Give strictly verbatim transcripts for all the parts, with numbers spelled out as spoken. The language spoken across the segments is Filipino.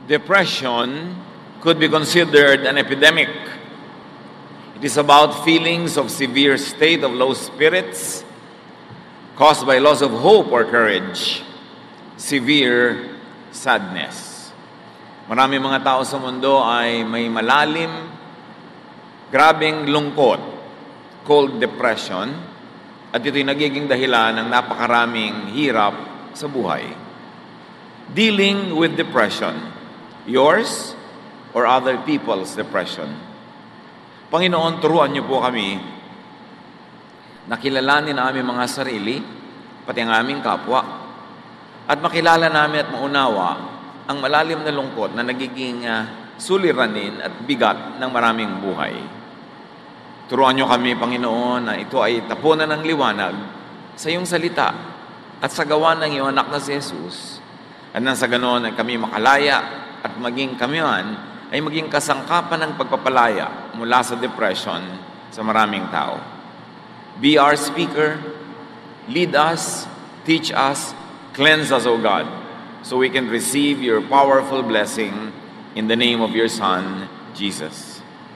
Depression could be considered an epidemic. It is about feelings of severe state of low spirits caused by loss of hope or courage, severe sadness. Marami mga tao sa mundo ay may malalim, grabing lungkot, called depression, at ito'y nagiging dahilan ng napakaraming hirap sa buhay. Dealing with depression, yours or other people's depression. Panginoon, turuan niyo po kami na kilalanin ang aming mga sarili, pati ang aming kapwa, at makilala namin at maunawa ang malalim na lungkot na nagiging uh, suliranin at bigat ng maraming buhay. Turuan niyo kami, Panginoon, na ito ay tapunan ng liwanag sa iyong salita at sa gawa ng iyong anak na si Jesus. At nang sa ganoon ay kami makalaya at maging kami man ay maging kasangkapan ng pagpapalaya mula sa depression sa maraming tao. Be our speaker, lead us, teach us, cleanse us, O God, so we can receive your powerful blessing in the name of your Son, Jesus.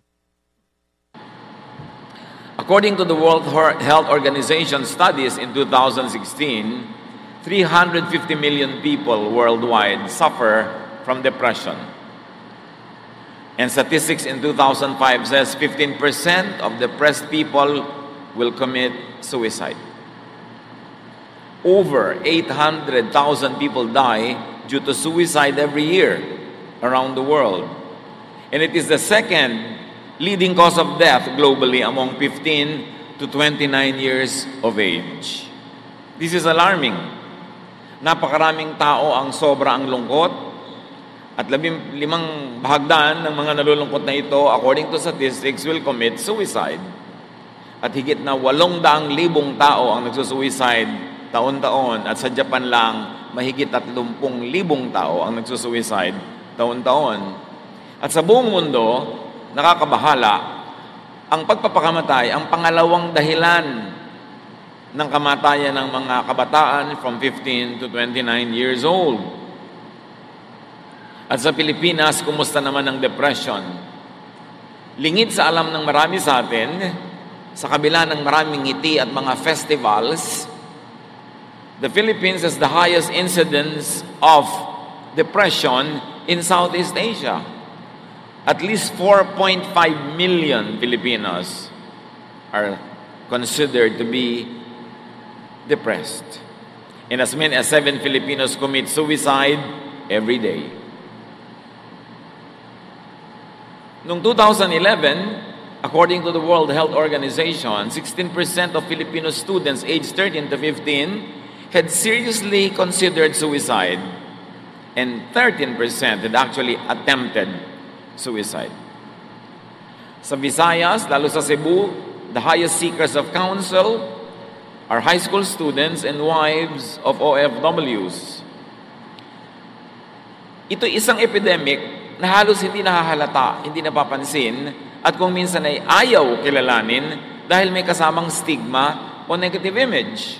According to the World Health Organization studies in two thousand sixteen, three hundred fifty million people worldwide suffer from depression. And statistics in two thousand five says fifteen percent of depressed people will commit suicide. Over eight hundred thousand people die due to suicide every year around the world. And it is the second leading cause of death globally among fifteen to twenty-nine years of age. This is alarming. Napakaraming tao ang sobra ang lungkot at labing limang bahagdan ng mga nalulungkot na ito, according to statistics, will commit suicide. At higit na walong daang libong tao ang nagsusuicide taon-taon, at sa Japan lang, mahigit tatlumpung libong tao ang nagsusuicide taon-taon. At sa buong mundo, nakakabahala, ang pagpapakamatay ang pangalawang dahilan ng kamatayan ng mga kabataan from fifteen to twenty-nine years old. At sa Pilipinas, kumusta naman ang depression? Lingid sa alam ng marami sa atin, sa kabila ng maraming ngiti at mga festivals, the Philippines has the highest incidence of depression in Southeast Asia. At least four point five million Filipinos are considered to be depressed. And as many as seven Filipinos commit suicide every day. Noong two thousand eleven, according to the World Health Organization, sixteen percent of Filipino students aged thirteen to fifteen had seriously considered suicide, and thirteen percent had actually attempted suicide. Sa Visayas, lalo sa Cebu, the highest seekers of counsel are high school students and wives of O F Ws. Ito isang epidemic na halos hindi nahahalata, hindi napapansin, at kung minsan ay ayaw kilalanin dahil may kasamang stigma o negative image.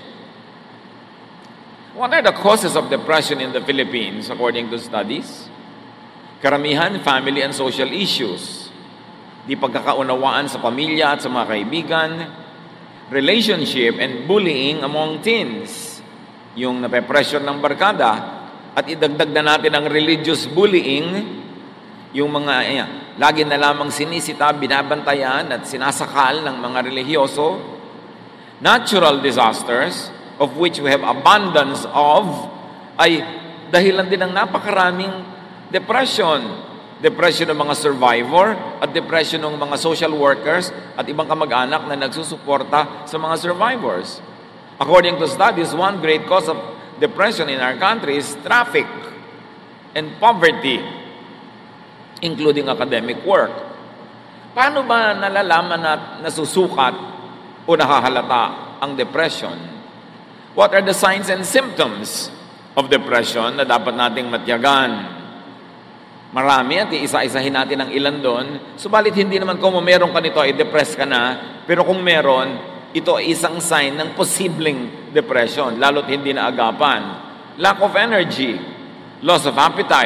What are the causes of depression in the Philippines according to studies? Karamihan, family and social issues. Di pagkakaunawaan sa pamilya at sa mga kaibigan, relationship and bullying among teens. Yung nape-pressure ng barkada, at idagdag na natin ang religious bullying, yung mga, eh, lagi na lamang sinisita, binabantayan at sinasakal ng mga relihiyoso. Natural disasters, of which we have abundance of, ay dahilan din ng napakaraming depression. Depression ng mga survivor at depression ng mga social workers at ibang kamag-anak na nagsusuporta sa mga survivors. According to studies, one great cause of depression in our country is traffic and poverty, including academic work. Paano ba nalalaman at nasusukat o nahahalata ang depression? What are the signs and symptoms of depression na dapat nating matyagan? Marami at iisa-isahin natin ang ilan doon. Subalit hindi naman kung meron ka nito ay depressed ka na, pero kung meron, ito ay isang sign ng posibleng depression, lalo't hindi na agapan. Lack of energy, loss of appetite,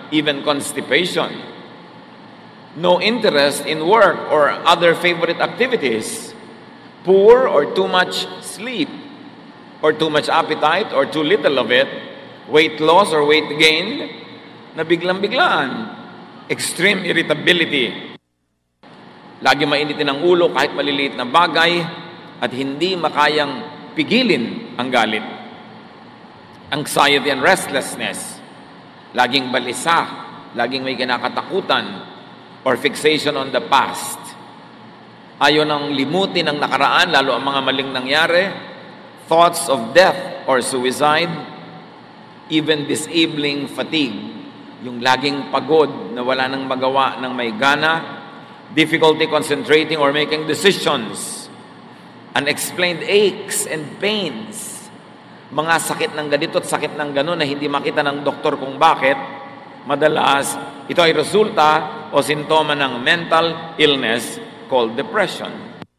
even constipation. No interest in work or other favorite activities. Poor or too much sleep, or too much appetite or too little of it. Weight loss or weight gain na biglang-biglaan. Extreme irritability. Lagi mainitin ang ulo kahit maliliit na bagay at hindi makayang pigilin ang galit. Anxiety and restlessness. Laging balisa, laging may kinakatakutan or fixation on the past. Ayaw nang limutin ang nakaraan, lalo ang mga maling nangyari. Thoughts of death or suicide. Even disabling fatigue. Yung laging pagod na wala nang magawa ng may gana. Difficulty concentrating or making decisions. Unexplained aches and pains. Mga sakit ng ganito at sakit ng gano'n na hindi makita ng doktor kung bakit. Madalas, ito ay resulta o sintoma ng mental illness called depression.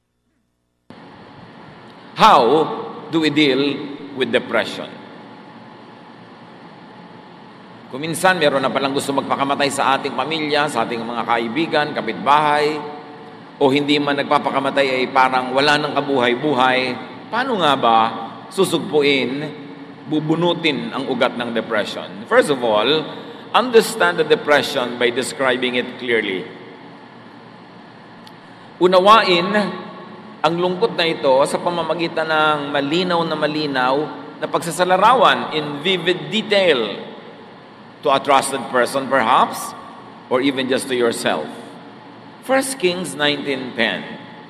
How do we deal with depression? Kung minsan meron na palang gusto magpakamatay sa ating pamilya, sa ating mga kaibigan, kapitbahay, o hindi man nagpapakamatay ay parang wala nang kabuhay-buhay, paano nga ba susugpuin, bubunutin ang ugat ng depression? First of all, understand the depression by describing it clearly. Unawain ang lungkot na ito sa pamamagitan ng malinaw na malinaw na pagsasalarawan in vivid detail to a trusted person perhaps, or even just to yourself. First Kings nineteen ten.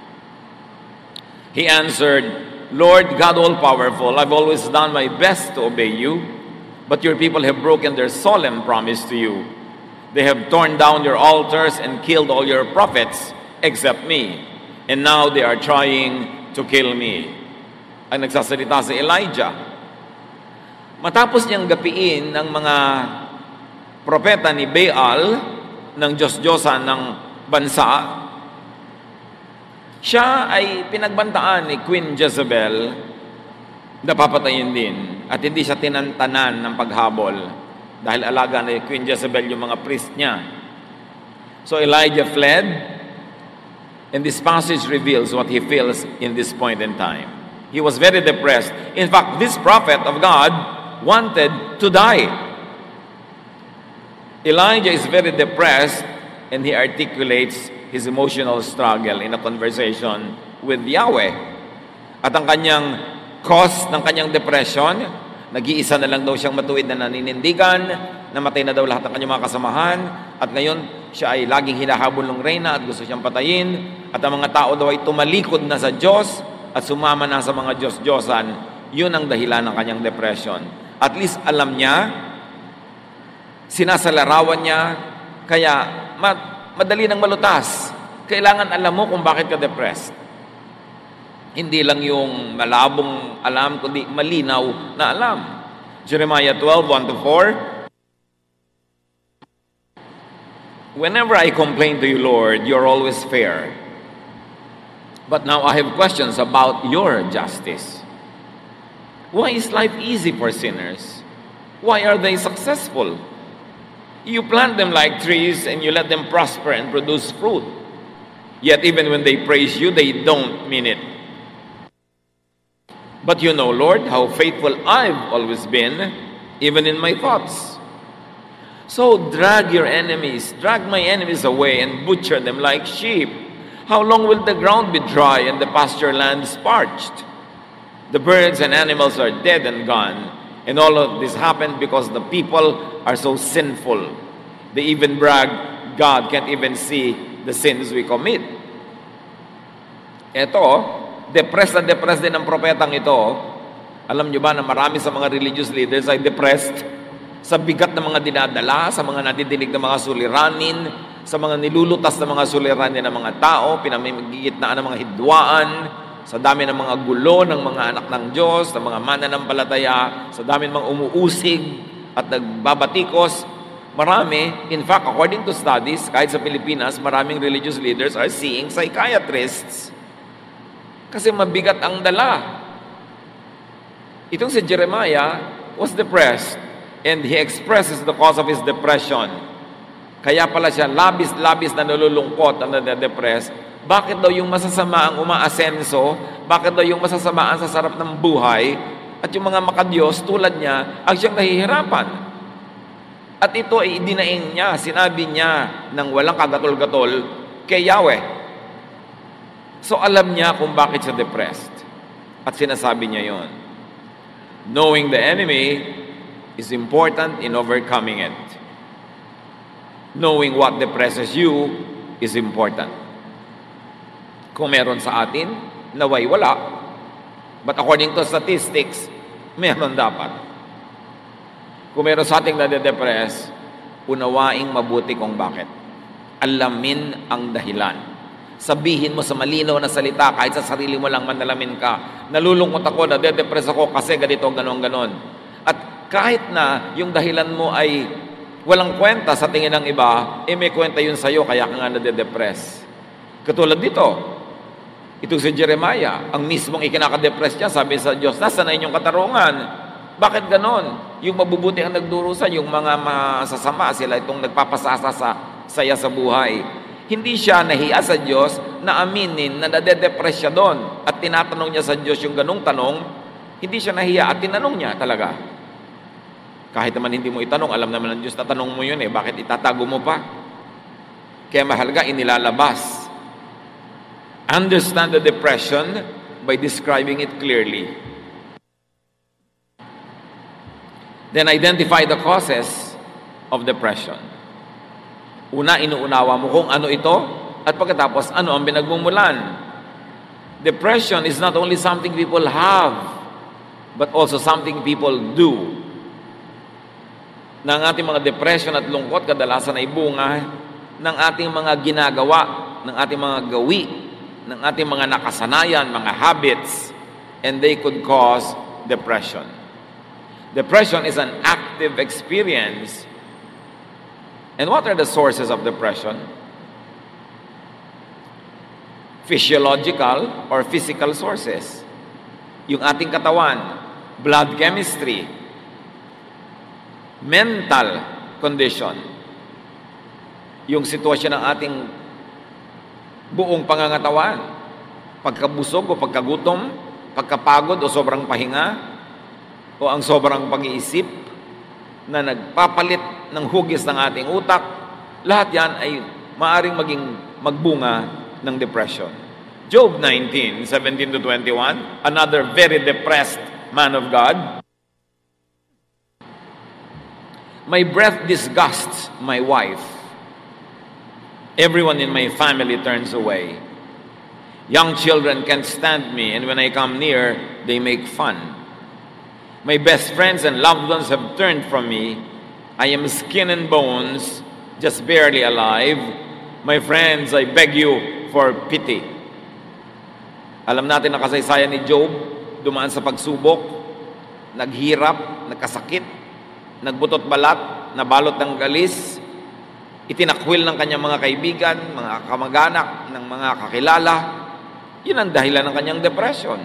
He answered, Lord God all-powerful, I've always done my best to obey you, but your people have broken their solemn promise to you. They have torn down your altars and killed all your prophets except me, and now they are trying to kill me. Ang nagsasalita si Elijah. Matapos niyang gapiin ng mga propeta ni Baal, ng Diyos-Diyosan ng bansa, siya ay pinagbantaan ni Queen Jezebel na papatayin din. At hindi siya tinantanan ng paghabol dahil alaga ni Queen Jezebel yung mga priest niya. So Elijah fled, and this passage reveals what he feels in this point in time. He was very depressed. In fact, this prophet of God wanted to die. Elijah is very depressed, and he articulates his emotional struggle in a conversation with Yahweh. At ang kanyang cause ng kanyang depression, nag-iisa na lang daw siyang matuwid na naninindigan, namatay na daw lahat ng kanyang mga kasamahan, at ngayon siya ay laging hinahabol ng reyna at gusto siyang patayin, at ang mga tao daw ay tumalikod na sa Diyos at sumama na sa mga Diyos-Diyosan. Yun ang dahilan ng kanyang depression. At least alam niya, sinasalarawan niya, kaya madali nang malutas. Kailangan alam mo kung bakit ka depressed. Hindi lang yung malabong alam, kundi malinaw na alam. Jeremiah twelve, one to four. Whenever I complain to you, Lord, you're always fair. But now I have questions about your justice. Why is life easy for sinners? Why are they successful? You plant them like trees and you let them prosper and produce fruit. Yet even when they praise you, they don't mean it. But you know, Lord, how faithful I've always been, even in my thoughts. So drag your enemies, drag my enemies away and butcher them like sheep. How long will the ground be dry and the pasture lands parched? The birds and animals are dead and gone. And all of this happened because the people are so sinful. They even brag, God can't even see the sins we commit. Ito, depressed na depressed din ang propetang ito. Alam nyo ba na marami sa mga religious leaders ay depressed sa bigat ng mga dinadala, sa mga nadidinig ng mga suliranin, sa mga nilulutas ng mga suliranin ng mga tao, pinamimigitnaan ng mga hidwaan, sa dami ng mga gulo ng mga anak ng Diyos, ng mga mananampalataya, sa dami ng mga umuusig at nagbabatikos. Marami, in fact, according to studies, kahit sa Pilipinas, maraming religious leaders are seeing psychiatrists. Kasi mabigat ang dala. Itong si Jeremiah was depressed. And he expresses the cause of his depression. Kaya pala siya labis-labis na nalulungkot at nade-depress. Bakit daw yung masasama ang umaasenso? Bakit daw yung masasama ang sa sarap ng buhay? At yung mga makadiyos tulad niya, ang siyang nahihirapan. At ito ay idinaing niya, sinabi niya ng walang kagatol-gatol kay Yahweh. So alam niya kung bakit siya depressed. At sinasabi niya yon. Knowing the enemy is important in overcoming it. Knowing what depresses you is important. Kung meron sa atin, naway wala. But according to statistics, meron dapat. Kung meron sa ating nade-depress, unawaing mabuti kung bakit. Alamin ang dahilan. Sabihin mo sa malinaw na salita, kahit sa sarili mo lang manalamin ka, nalulungkot ako, nade-depress ako kasi ganito, ganon, ganon. At kahit na yung dahilan mo ay walang kwenta sa tingin ng iba, eh may kwenta yun sa'yo, kaya ka nga nade-depress. Katulad dito, itong si Jeremiah, ang mismong ikinaka-depress niya, sabi sa Diyos, nasa na inyong katarungan? Bakit ganon? Yung mabubuti ang nagdurusa, yung mga masasama, sila itong nagpapasasa sa saya sa buhay. Hindi siya nahiya sa Diyos na aminin na nade-depress siya doon. At tinatanong niya sa Diyos yung ganong tanong, hindi siya nahiya at tinanong niya talaga. Kahit naman hindi mo itanong, alam naman ng Diyos na tanong mo yun eh, bakit itatago mo pa? Kaya mahalaga, inilalabas. Understand the depression by describing it clearly. Then identify the causes of depression. Una, inuunawa mo kung ano ito, at pagkatapos, ano ang pinagmumulan. Depression is not only something people have, but also something people do. Na ang ating mga depression at lungkot, kadalasan ay bunga ng ating mga ginagawa, ng ating mga gawi, ng ating mga nakasanayan, mga habits, and they could cause depression. Depression is an active experience. And what are the sources of depression? Physiological or physical sources. Yung ating katawan, blood chemistry, mental condition, yung sitwasyon ng ating buong pangangatawan, pagkabusog o pagkagutom, pagkapagod o sobrang pahinga, o ang sobrang pag-iisip na nagpapalit ng hugis ng ating utak, lahat yan ay maaring maging magbunga ng depression. Job nineteen, seventeen to twenty-one, another very depressed man of God. My breath disgusts my wife. Everyone in my family turns away. Young children can't stand me, and when I come near, they make fun. My best friends and loved ones have turned from me. I am skin and bones, just barely alive. My friends, I beg you for pity. Alam natin ang kasaysayan ni Job, dumaan sa pagsubok, naghirap, nagkasakit, nagbutot balat, nabalot ng galis, itinakwil ng kanyang mga kaibigan, mga kamag-anak, ng mga kakilala. Yun ang dahilan ng kanyang depression.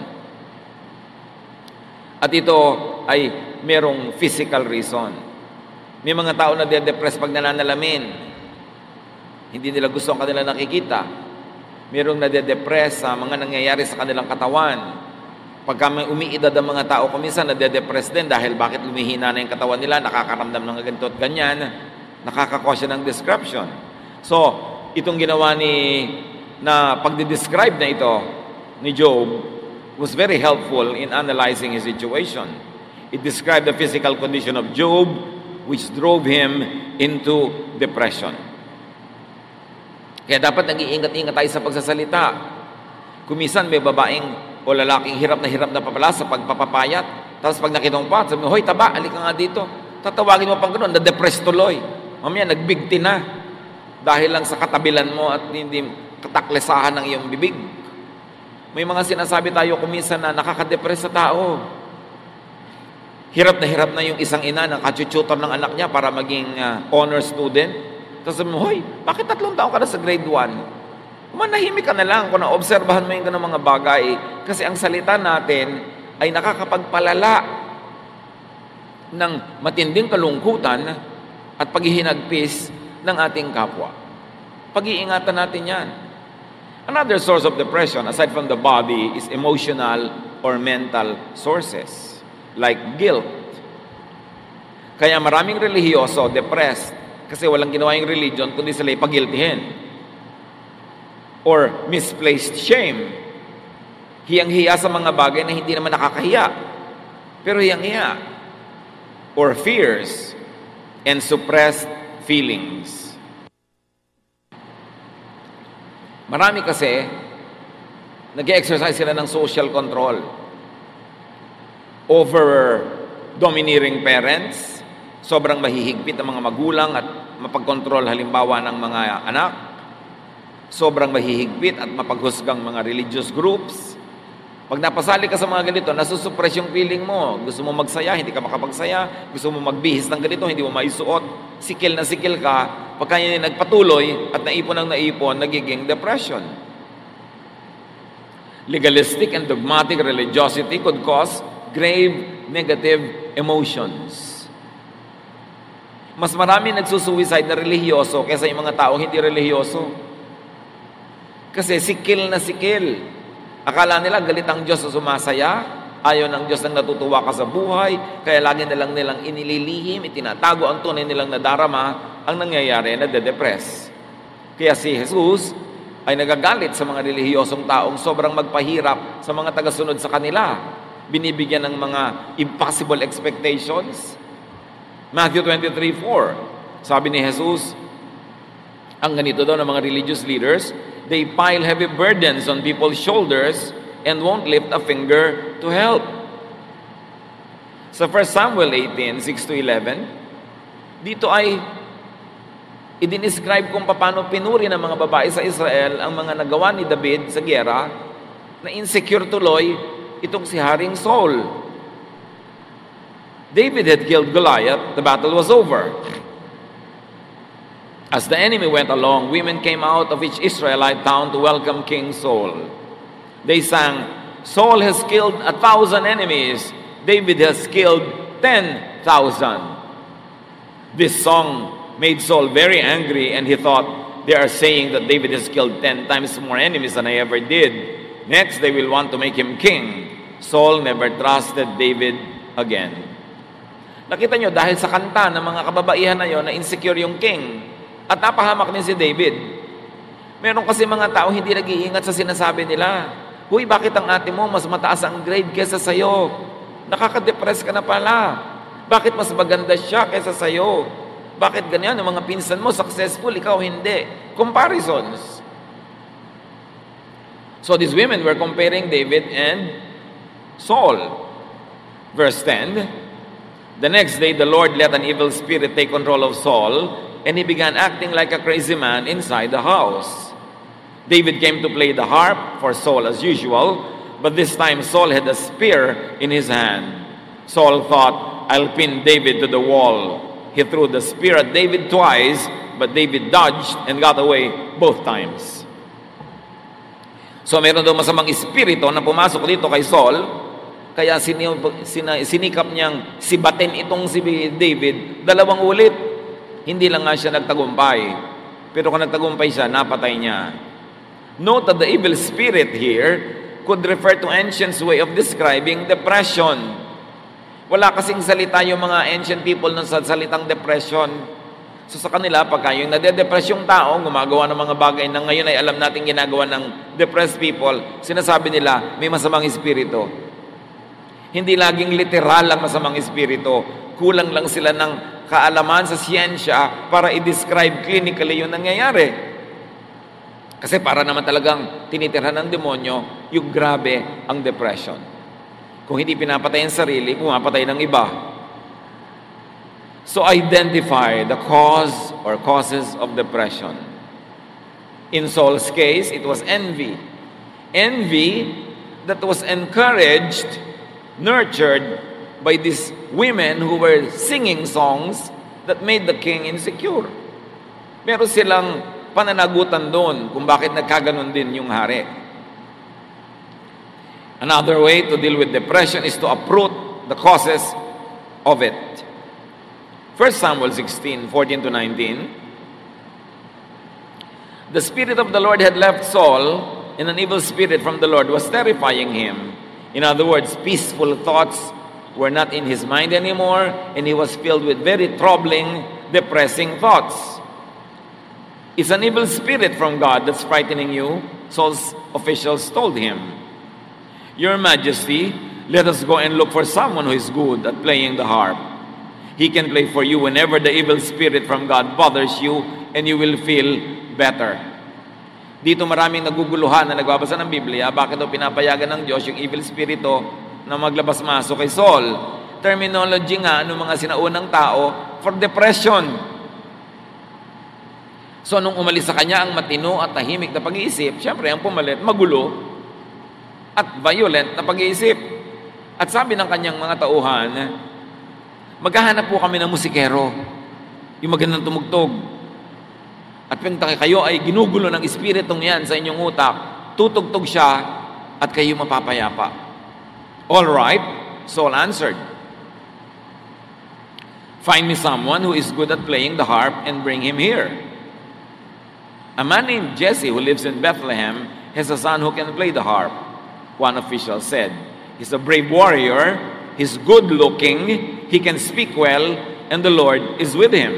At ito ay merong physical reason. May mga tao na de-depress pag nananalamin. Hindi nila gusto ang kanilang nakikita. Merong nade-depress sa mga nangyayari sa kanilang katawan. Pagka may umiidad ang mga tao, kuminsan nade-depress din dahil bakit lumihina na yung katawan nila, nakakaramdam ng ganito at ganyan, nakakakosya ng description. So, itong ginawa ni, na pagde-describe na ito ni Job was very helpful in analyzing his situation. It described the physical condition of Job, which drove him into depression. Kaya dapat nag-iingat-ingat tayo sa pagsasalita. Kumisan may babaeng o lalaking hirap na hirap na papala sa pagpapapayat. Tapos pag nakita mo pa, sabi mo, hoy taba, alika nga dito. Tatawagin mo pang gano'n, na-depress tuloy. Mamaya, nagbigti na. Dahil lang sa katabilan mo at hindi kataklesahan ng iyong bibig. May mga sinasabi tayo kumisan na nakaka-depress sa tao. Hirap na hirap na yung isang ina na kachuchutor ng anak niya para maging uh, honor student. Tapos sabi mo, hoy, bakit tatlong taon ka na sa grade one? Manahimik ka na lang kung naobserbahan mo yung ganang mga bagay. Kasi ang salita natin ay nakakapagpalala ng matinding kalungkutan at paghihinagpis ng ating kapwa. Pag-iingatan natin yan. Another source of depression, aside from the body, is emotional or mental sources, like guilt. Kaya maraming relihiyoso, depressed, kasi walang ginawa yung religion, kundi sila ipagiltihin. Or misplaced shame. Hiyang-hiya sa mga bagay na hindi naman nakakahiya, pero hiyang-hiya. Or fears and suppressed feelings. Marami kasi, nag-exercise sila ng social control over domineering parents, sobrang mahihigpit ang mga magulang at mapagkontrol halimbawa ng mga anak, sobrang mahihigpit at mapaghusgang mga religious groups. Pag napasali ka sa mga ganito, nasusuppress yung feeling mo. Gusto mo magsaya, hindi ka makapagsaya. Gusto mo magbihis ng ganito, hindi mo maisuot. Sikil na sikil ka. Pagka yun nagpatuloy at naipon ang naipon, nagiging depression. Legalistic and dogmatic religiosity could cause grave negative emotions. Mas marami nagsusuicide na relihiyoso kaysa yung mga taong hindi relihiyoso. Kasi sikil na sikil. Akala nila galit ang Diyos sa sumasaya, ayaw ng Diyos nang natutuwa ka sa buhay, kaya lagi nilang nilang inililihim, itinatago ang tunay nilang nadarama, ang nangyayari na de-depress. Kaya si Jesus ay nagagalit sa mga relihiyosong taong sobrang magpahirap sa mga tagasunod sa kanila. Binibigyan ng mga impossible expectations. Matthew twenty-three four, sabi ni Jesus, ang ganito daw ng mga religious leaders, they pile heavy burdens on people's shoulders and won't lift a finger to help. Sa First Samuel eighteen, six to eleven, dito ay i-describe kung paano pinuri ng mga babae sa Israel ang mga nagawa ni David sa giyera na insecure tuloy itong si Haring Saul. David had killed Goliath, the battle was over. As the enemy went along, women came out of each Israelite town to welcome King Saul. They sang, Saul has killed a thousand enemies, David has killed ten thousand. This song made Saul very angry, and he thought, they are saying that David has killed ten times more enemies than I ever did. Next, they will want to make him king. Saul never trusted David again. Nakita nyo, dahil sa kanta ng mga kababaihan na yon na insecure yung king, at napahamak din si David. Meron kasi mga tao hindi nag-iingat sa sinasabi nila. Huy, bakit ang ate mo mas mataas ang grade kesa sa'yo? Nakaka-depress ka na pala. Bakit mas maganda siya kesa sa'yo? Bakit ganyan? Yung mga pinsan mo successful, ikaw hindi. Comparisons. So these women were comparing David and Saul. Verse ten, the next day the Lord let an evil spirit take control of Saul, and he began acting like a crazy man inside the house. David came to play the harp for Saul as usual, but this time Saul had a spear in his hand. Saul thought, I'll pin David to the wall. He threw the spear at David twice, but David dodged and got away both times. So meron daw masamang espiritu na pumasok dito kay Saul, kaya sinikap niyang sibatin itong si David dalawang ulit. Hindi lang nga siya nagtagumpay. Pero kung nagtagumpay siya, napatay niya. Note that the evil spirit here could refer to ancient way of describing depression. Wala kasing salita yung mga ancient people ng salitang depression. So sa kanila, pagka yung nade-depress yung tao, gumagawa ng mga bagay na ngayon ay alam natin ginagawa ng depressed people, sinasabi nila, may masamang espiritu. Hindi laging literal ang masamang espiritu. Kulang lang sila ng kaalaman sa siyensya para i-describe clinically yung nangyayari. Kasi para naman talagang tinitirhan ng demonyo, yung grabe ang depression. Kung hindi pinapatay ang sarili, pumapatay ng iba. So identify the cause or causes of depression. In Saul's case, it was envy. Envy that was encouraged, nurtured by these women who were singing songs that made the king insecure. Meron silang pananagutan doon kung bakit nagkaganon din yung hari. Another way to deal with depression is to uproot the causes of it. First Samuel sixteen, fourteen to nineteen. The Spirit of the Lord had left Saul, and an evil spirit from the Lord was terrifying him. In other words, peaceful thoughts were not in his mind anymore, and he was filled with very troubling, depressing thoughts. It's an evil spirit from God that's frightening you, Saul's officials told him. Your Majesty, let us go and look for someone who is good at playing the harp. He can play for you whenever the evil spirit from God bothers you, and you will feel better. Dito maraming naguguluhan na nagbabasa ng Biblia, bakit daw pinapayagan ng Diyos yung evil spirito na maglabas-masok kay Saul? Terminology nga ng mga sinaunang tao for depression. So, nung umalis sa kanya ang matino at tahimik na pag-iisip, syempre, ang pumalit, magulo at violent na pag-iisip. At sabi ng kanyang mga tauhan, maghahanap po kami ng musikero, yung magandang tumugtog. At pagtaki kayo ay ginugulo ng espiritong yan sa inyong utak, tutugtog siya at kayo mapapayapa. All right, Saul answered, find me someone who is good at playing the harp and bring him here. A man named Jesse who lives in Bethlehem has a son who can play the harp, one official said. He's a brave warrior, he's good-looking, he can speak well, and the Lord is with him.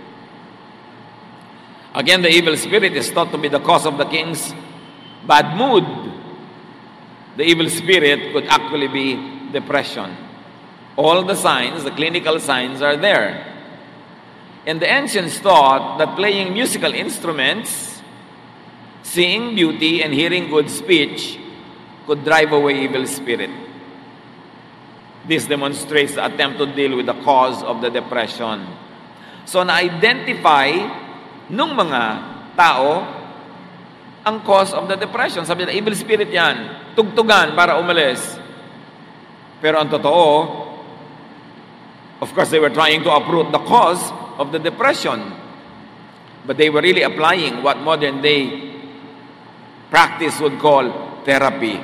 Again, the evil spirit is thought to be the cause of the king's bad mood. The evil spirit could actually be depression. All the signs, the clinical signs are there. And the ancients thought that playing musical instruments, seeing beauty, and hearing good speech could drive away evil spirit. This demonstrates the attempt to deal with the cause of the depression. So, na-identify nung mga tao ang cause of the depression. Sabi nila, evil spirit yan. Tugtugan para umalis. Pero ang totoo, of course, they were trying to uproot the cause of the depression. But they were really applying what modern day practice would call therapy.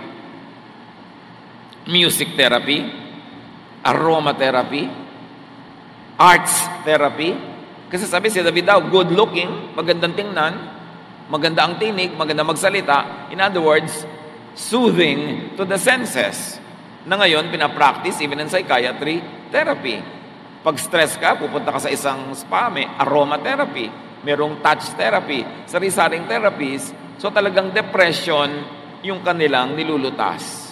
Music therapy, aromatherapy, arts therapy. Kasi sabi si David daw, good looking, magandang tingnan, maganda ang tinig, maganda magsalita. In other words, soothing to the senses. Na ngayon, pinapractice even in psychiatry therapy. Pag stress ka, pupunta ka sa isang spa, may aromatherapy, merong touch therapy, sari-saring therapies. So talagang depression yung kanilang nilulutas.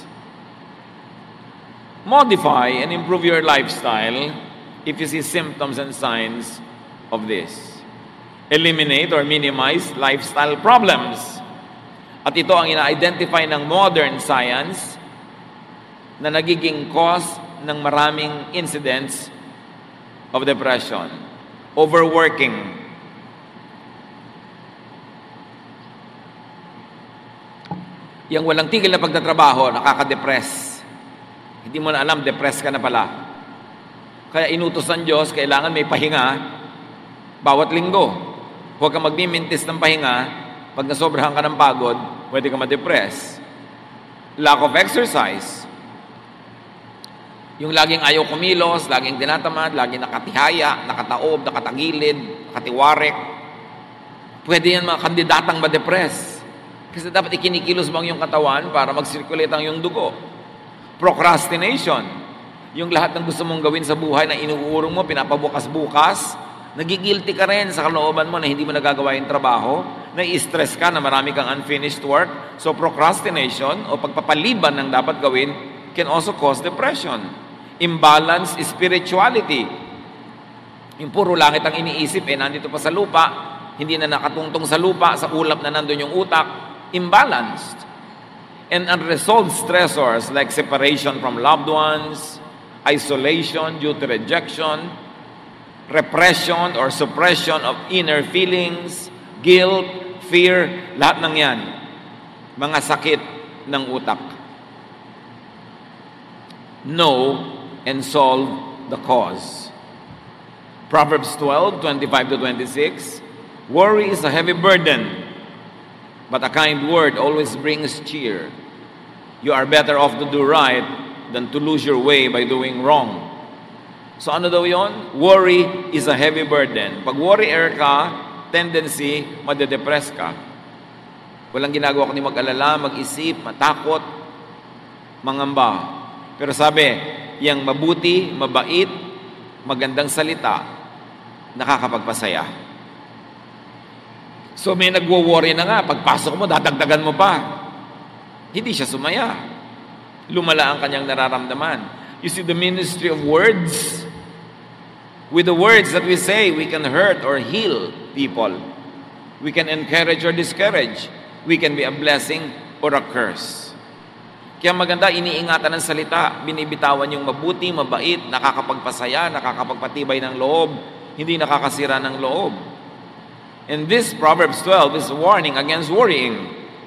Modify and improve your lifestyle if you see symptoms and signs of this. Eliminate or minimize lifestyle problems. At ito ang ina-identify ng modern science na nagiging cause ng maraming incidents of depression. Overworking. Yang walang tigil na pagtatrabaho, nakaka-depress. Hindi mo na alam, depressed ka na pala. Kaya inutos ng Diyos, kailangan may pahinga bawat linggo. Huwag kang magmimintis ng pahinga. Pag nasobrahan ka ng pagod, pwede ka ma-depress. Lack of exercise. Yung laging ayaw kumilos, laging tinatamad, laging nakatihaya, nakataob, nakatagilid, nakatiwarek. Pwede yan mga kandidatang ma-depress. Kasi dapat ikinikilos mo ang iyong katawan para mag-circulate ang iyong dugo. Procrastination. Yung lahat ng gusto mong gawin sa buhay na inuurong mo, pinapabukas-bukas, nagigilty ka rin sa kalooban mo na hindi mo nagagawa yung trabaho, nai-stress ka na marami kang unfinished work. So procrastination o pagpapaliban ng dapat gawin can also cause depression. Imbalance spirituality. Yung puro langit ang iniisip, eh, nandito pa sa lupa, hindi na nakatungtong sa lupa, sa ulap na nandun yung utak, imbalanced. And unresolved stressors like separation from loved ones, isolation due to rejection, repression or suppression of inner feelings, guilt, fear, lahat ng yan, mga sakit ng utak. Know and solve the cause. Proverbs twelve, twenty-five to twenty-six, worry is a heavy burden, but a kind word always brings cheer. You are better off to do right than to lose your way by doing wrong. So ano daw yon? Worry is a heavy burden. Pag worrier ka, tendency, madedepress ka. Walang ginagawa kundi mag-alala, mag-isip, matakot, mangamba. Pero sabi, yang mabuti, mabait, magandang salita, nakakapagpasaya. So may nagwo-worry na nga, pagpasok mo, dadagdagan mo pa. Hindi siya sumaya. Lumala ang kanyang nararamdaman. You see, the ministry of words, with the words that we say, we can hurt or heal people. We can encourage or discourage. We can be a blessing or a curse. Kaya maganda, iniingatan ng salita, binibitawan yung mabuti, mabait, nakakapagpasaya, nakakapagpatibay ng loob, hindi nakakasira ng loob. And this Proverbs twelve is a warning against worrying.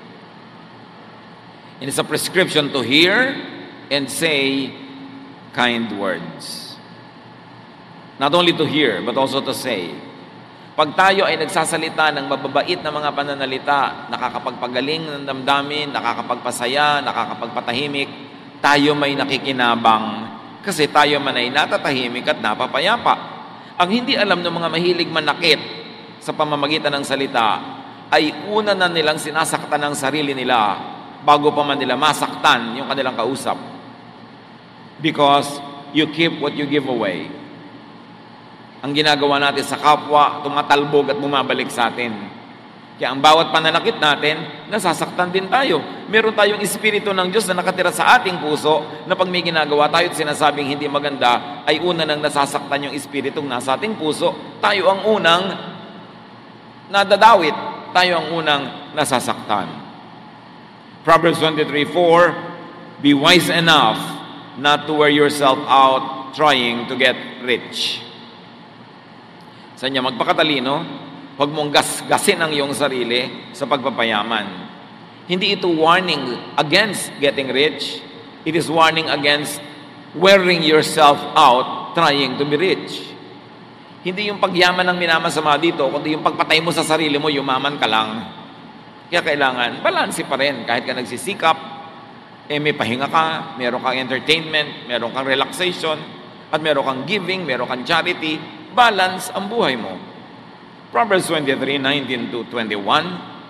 And it's a prescription to hear and say kind words. Not only to hear, but also to say. Pag tayo ay nagsasalita ng mababait na mga pananalita, nakakapagpagaling ng damdamin, nakakapagpasaya, nakakapagpatahimik, tayo may nakikinabang kasi tayo man ay natatahimik at napapayapa. Ang hindi alam ng mga mahilig manakit sa pamamagitan ng salita ay una na nilang sinasaktan ng sarili nila bago pa man nila masaktan yung kanilang kausap. Because you keep what you give away. Ang ginagawa natin sa kapwa, tumatalbog at bumabalik sa atin. Kaya ang bawat pananakit natin, nasasaktan din tayo. Meron tayong espiritu ng Diyos na nakatira sa ating puso na pag may ginagawa tayo at sinasabing hindi maganda, ay una nang nasasaktan yung espiritong nasa ating puso. Tayo ang unang nadadawit. Tayo ang unang nasasaktan. Proverbs twenty-three four, be wise enough not to wear yourself out trying to get rich. Sa niya, magpakatalino, huwag mong gasgasin ang iyong sarili sa pagpapayaman. Hindi ito warning against getting rich. It is warning against wearing yourself out trying to be rich. Hindi yung pagyaman ang minamasama dito, kundi yung pagpatay mo sa sarili mo, yumaman ka lang. Kaya kailangan, balanse pa rin. Kahit ka nagsisikap, eh may pahinga ka, meron kang entertainment, meron kang relaxation, at meron kang giving, meron kang charity, balance ang buhay mo. Proverbs twenty-three nineteen to twenty-one.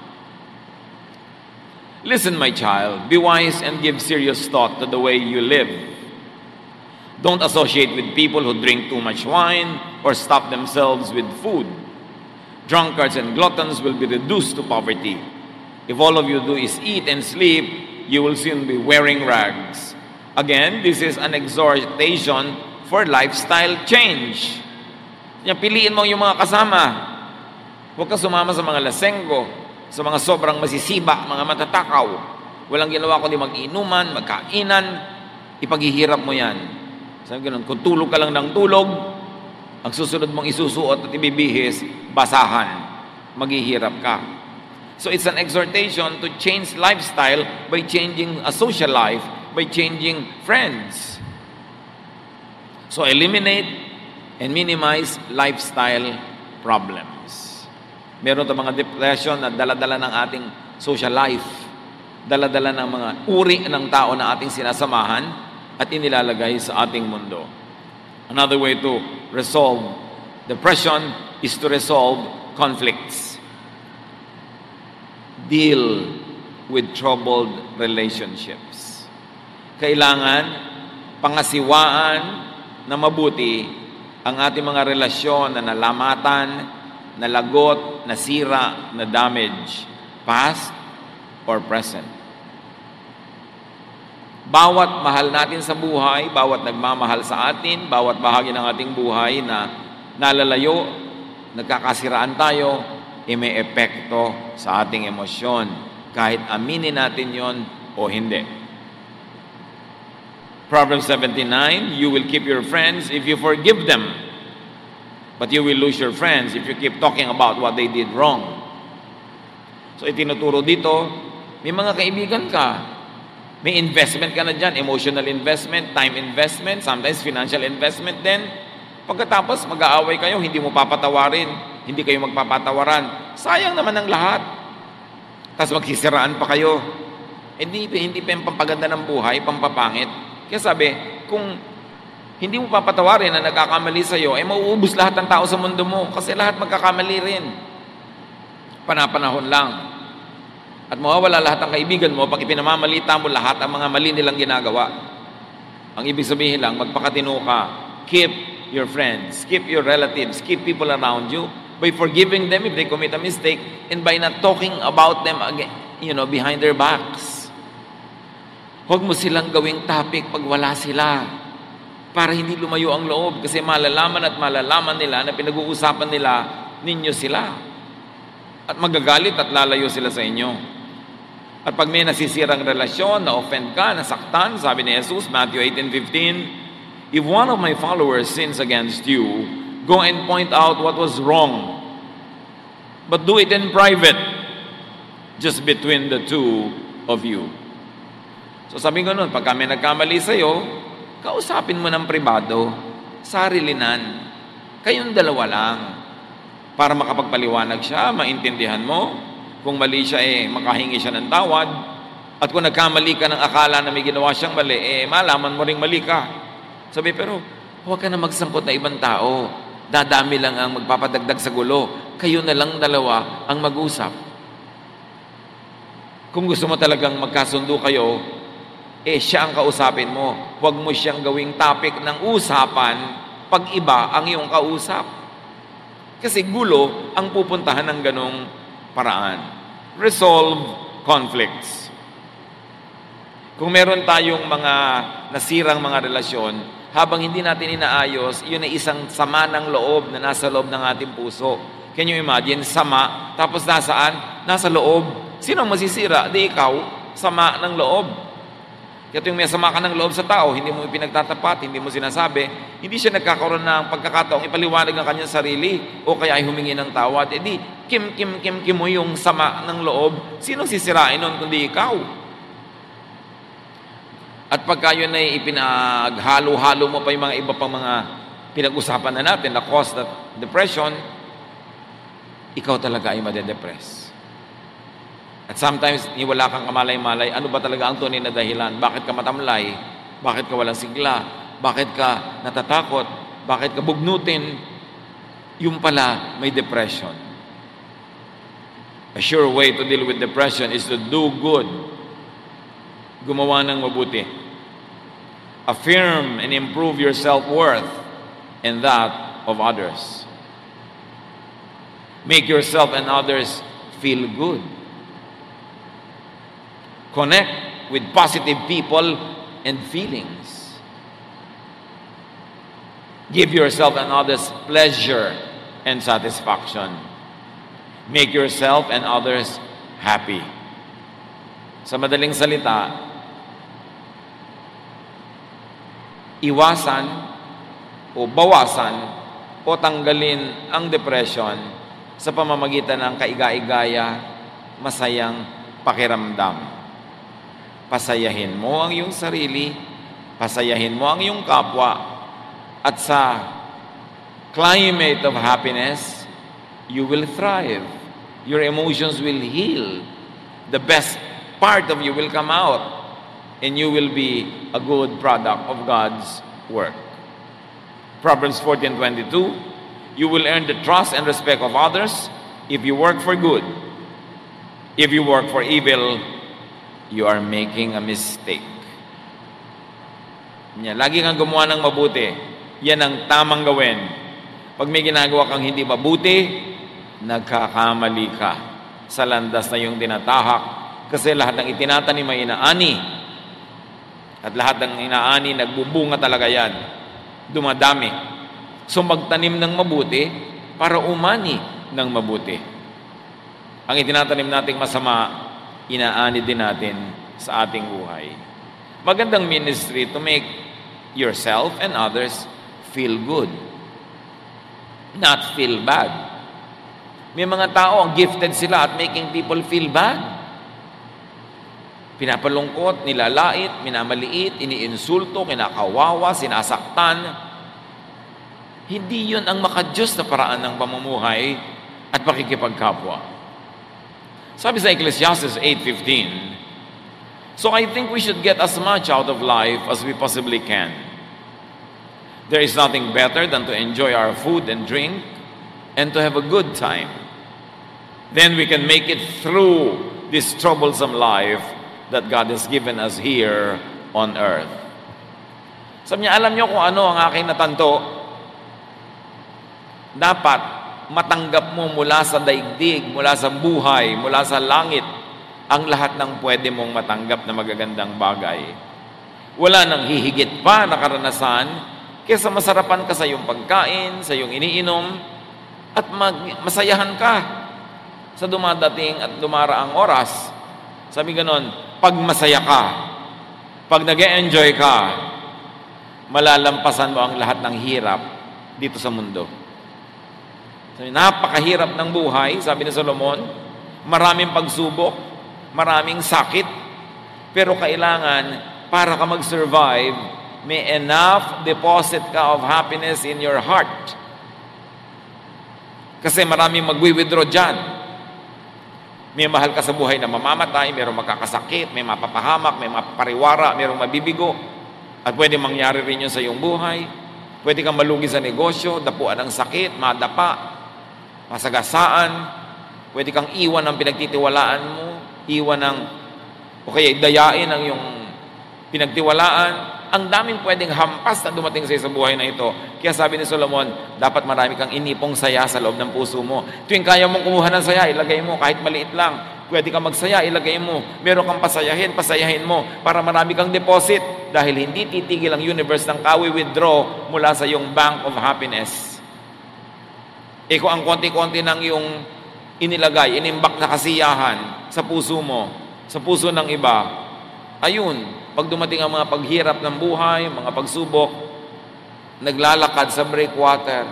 Listen, my child, be wise and give serious thought to the way you live. Don't associate with people who drink too much wine or stuff themselves with food. Drunkards and gluttons will be reduced to poverty. If all of you do is eat and sleep, you will soon be wearing rags. Again, this is an exhortation for lifestyle change. Kaya piliin mo yung mga kasama. Huwag ka sumama sa mga lasenggo, sa mga sobrang masisiba, mga matatakaw. Walang ginawa kundi mag-inuman, magkainan, ipaghihirap mo yan. Sabi ganun, kung tulog ka lang ng tulog, ang susunod mong isusuot at ibibihis, basahan. Maghihirap ka. So it's an exhortation to change lifestyle by changing a social life, by changing friends. So eliminate and minimize lifestyle problems. Meron tayong mga depression na dala-dala ng ating social life, dala-dala ng mga uri ng tao na ating sinasamahan at inilalagay sa ating mundo. Another way to resolve depression is to resolve conflicts. Deal with troubled relationships. Kailangan pangasiwaan na mabuti ang ating mga relasyon na nalamatan, nalagot, nasira, na damage, past or present. Bawat mahal natin sa buhay, bawat nagmamahal sa atin, bawat bahagi ng ating buhay na nalalayo, nagkakasiraan tayo, e may epekto sa ating emosyon, kahit aminin natin yon o hindi. Proverbs seventy-nine, you will keep your friends if you forgive them, but you will lose your friends if you keep talking about what they did wrong. So itinuturo dito, may mga kaibigan ka, may investment ka na dyan, emotional investment, time investment, sometimes financial investment din. Pagkatapos mag-aaway kayo, hindi mo papatawarin, hindi kayo magpapatawaran. Sayang naman ang lahat. Tapos magsisiraan pa kayo. Hindi, hindi pa yung pampaganda ng buhay, pampapangit. Kaya sabi, kung hindi mo papatawarin na nagkakamali sa'yo, eh mauubos lahat ng tao sa mundo mo kasi lahat magkakamali rin. Panapanahon lang. At mawawala lahat ng kaibigan mo pag ipinamamalita mo lahat ang mga mali nilang ginagawa. Ang ibig sabihin lang, magpakatino ka. Keep your friends, keep your relatives, keep people around you by forgiving them if they commit a mistake and by not talking about them again, you know, behind their backs. Huwag mo silang gawing topic pag wala sila para hindi lumayo ang loob kasi malalaman at malalaman nila na pinag-uusapan nila ninyo sila at magagalit at lalayo sila sa inyo. At pag may nasisirang relasyon, na-offend ka, nasaktan, sabi ni Jesus, Matthew eighteen fifteen, if one of my followers sins against you, go and point out what was wrong. But do it in private, just between the two of you. So sabi ko nun, pag kami nagkamali sa'yo, kausapin mo ng pribado, sarilinan. Kayong dalawa lang. Para makapagpaliwanag siya, maintindihan mo. Kung mali siya, eh, makahingi siya ng tawad. At kung nagkamali ka ng akala na may ginawa siyang mali, eh, malaman mo ring mali ka. Sabi, pero huwag ka na magsangkot na ibang tao. Dadami lang ang magpapadagdag sa gulo. Kayo na lang dalawa ang mag-usap. Kung gusto mo talagang magkasundo kayo, eh, siya ang kausapin mo. Huwag mo siyang gawing topic ng usapan pag iba ang iyong kausap. Kasi gulo ang pupuntahan ng ganong paraan. Resolve conflicts. Kung meron tayong mga nasirang mga relasyon, habang hindi natin inaayos, yun ay isang sama ng loob na nasa loob ng ating puso. Can you imagine? Sama, tapos nasaan? Nasa loob. Sino ang masisira? Di ikaw, sama ng loob. Kaya yung may sama ka ng loob sa tao, hindi mo pinagtatapat, hindi mo sinasabi, hindi siya nagkakaroon ng pagkakataong ipaliwanag ng kanyang sarili o kaya ay humingi ng tawad. E di, kim, kim, kim, kim mo yung sama ng loob. Sino sisirain nun kundi ikaw? At pagka yun ay ipinaghalo-halo mo pa yung mga iba pang mga pinag-usapan na natin na cause that depression, ikaw talaga ay madedepress. At sometimes, wala kang kamalay-malay, ano ba talaga ang tunay na dahilan? Bakit ka matamlay? Bakit ka walang sigla? Bakit ka natatakot? Bakit ka bugnutin? Yung pala, may depression. A sure way to deal with depression is to do good. Gumawa ng mabuti. Affirm and improve your self-worth and that of others. Make yourself and others feel good. Connect with positive people and feelings. Give yourself and others pleasure and satisfaction. Make yourself and others happy. Sa madaling salita, iwasan o bawasan o tanggalin ang depression sa pamamagitan ng kaiga-igaya, masayang pakiramdam. Pasayahin mo ang iyong sarili, pasayahin mo ang iyong kapwa, at sa climate of happiness, you will thrive. Your emotions will heal. The best part of you will come out, and you will be a good product of God's work. Proverbs fourteen twenty-two, you will earn the trust and respect of others if you work for good. If you work for evil, you are making a mistake. Yan, lagi kang gumawa ng mabuti. Yan ang tamang gawin. Pag may ginagawa kang hindi mabuti, nagkakamali ka sa landas na yung tinatahak. Kasi lahat ng itinatanim ay inaani. At lahat ng inaani, nagbubunga talaga yan. Dumadami. So magtanim ng mabuti para umani ng mabuti. Ang itinatanim nating masama, inaani din natin sa ating buhay. Magandang ministry to make yourself and others feel good, not feel bad. May mga tao, ang gifted sila at making people feel bad. Pinapalungkot, nilalait, minamaliit, iniinsulto, kinakawawa, sinasaktan. Hindi yun ang makadiyos na paraan ng pamumuhay at pakikipagkapwa. Sabi sa Ecclesiastes eight fifteen, so I think we should get as much out of life as we possibly can. There is nothing better than to enjoy our food and drink and to have a good time. Then we can make it through this troublesome life that God has given us here on earth. Sabi niya, alam niyo kung ano ang aking natanto? Dapat matanggap mo mula sa daigdig, mula sa buhay, mula sa langit, ang lahat ng pwede mong matanggap na magagandang bagay. Wala nang hihigit pa na karanasan kaysa masarapan ka sa iyong pagkain, sa iyong iniinom, at mag- masayahan ka sa dumadating at dumaraang oras. Sabi ganon, pag masaya ka, pag nag-e-enjoy ka, malalampasan mo ang lahat ng hirap dito sa mundo. Sabi, napakahirap ng buhay, sabi ni Solomon, maraming pagsubok, maraming sakit, pero kailangan, para ka mag-survive, may enough deposit ka of happiness in your heart. Kasi maraming magwi-withdraw dyan. May mahal ka sa buhay na mamamatay, mayroong magkakasakit, may mapapahamak, may mapapariwara, mayroong mabibigo. At pwede mangyari rin yun sa iyong buhay. Pwede kang malugi sa negosyo, dapuan ng sakit, madapa, masagasaan. Pwede kang iwan ng pinagtitiwalaan mo, iwan ng, o kaya dayain ang iyong pinagtiwalaan. Ang daming pwedeng hampas na dumating sa buhay na ito. Kaya sabi ni Solomon, dapat marami kang inipong saya sa loob ng puso mo. Tuwing kaya mong kumuha ng saya, ilagay mo kahit maliit lang. Pwede kang magsaya, ilagay mo. Meron kang pasayahin, pasayahin mo para marami kang deposit. Dahil hindi titigil ang universe ng kawi-withdraw mula sa iyong bank of happiness. E kung ang konti-konti ng iyong inilagay, inimbak na kasiyahan sa puso mo, sa puso ng iba, ayun, pag dumating ang mga paghirap ng buhay, mga pagsubok, naglalakad sa breakwater,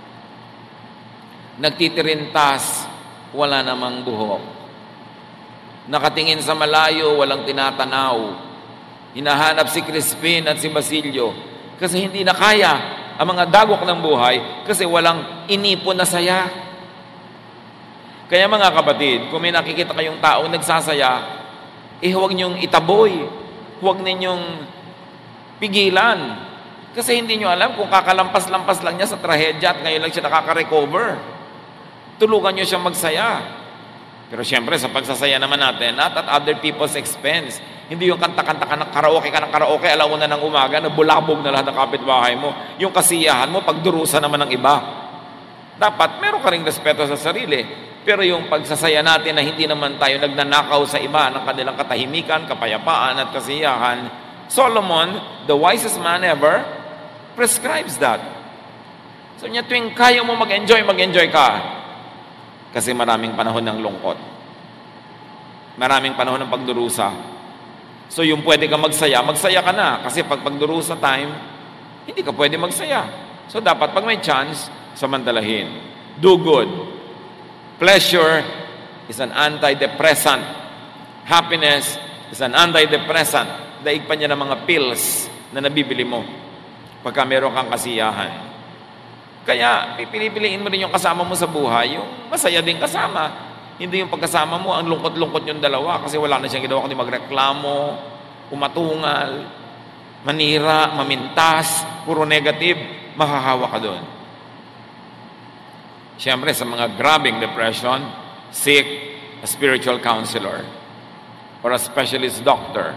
nagtitirintas, wala namang buhok. Nakatingin sa malayo, walang tinatanaw. Hinahanap si Crispin at si Basilio kasi hindi na kaya ang mga dagok ng buhay kasi walang inipon na saya. Kaya mga kapatid, kung may nakikita kayong taong nagsasaya, eh huwag niyong itaboy. Huwag ninyong pigilan. Kasi hindi nyo alam kung kakalampas-lampas lang niya sa trahedya at ngayon lang siya nakaka-recover. Tulungan nyo siyang magsaya. Pero siyempre, sa pagsasaya naman natin, not at other people's expense. Hindi yung kanta-kanta ka ng karaoke ka ng karaoke, alauna ng umaga, nabulabog na lahat ng kapitbahay mo. Yung kasiyahan mo, pagdurusa naman ng iba. Dapat, meron ka ring respeto sa sarili. Pero yung pagsasaya natin na hindi naman tayo nagnanakaw sa iba ng kanilang katahimikan, kapayapaan at kasiyahan, Solomon, the wisest man ever, prescribes that. So niya, tuwing kaya mo mag-enjoy, mag-enjoy ka. Kasi maraming panahon ng lungkot. Maraming panahon ng pagdurusa. So yung pwede ka magsaya, magsaya ka na. Kasi pag pagdurusa time, hindi ka pwede magsaya. So dapat pag may chance, samantalahin. Do good. Pleasure is an antidepressant. Happiness is an antidepressant. Daig pa niya ng mga pills na nabibili mo pagka meron kang kasiyahan. Kaya pipili-piliin mo rin yung kasama mo sa buhay, yung masaya din kasama. Hindi yung pagkasama mo, ang lungkot-lungkot yung dalawa kasi wala na siyang ginawa kundi magreklamo, umatungal, manira, mamintas, puro negative, mahahawa ka doon. Siyempre, sa mga grabbing depression, seek a spiritual counselor or a specialist doctor.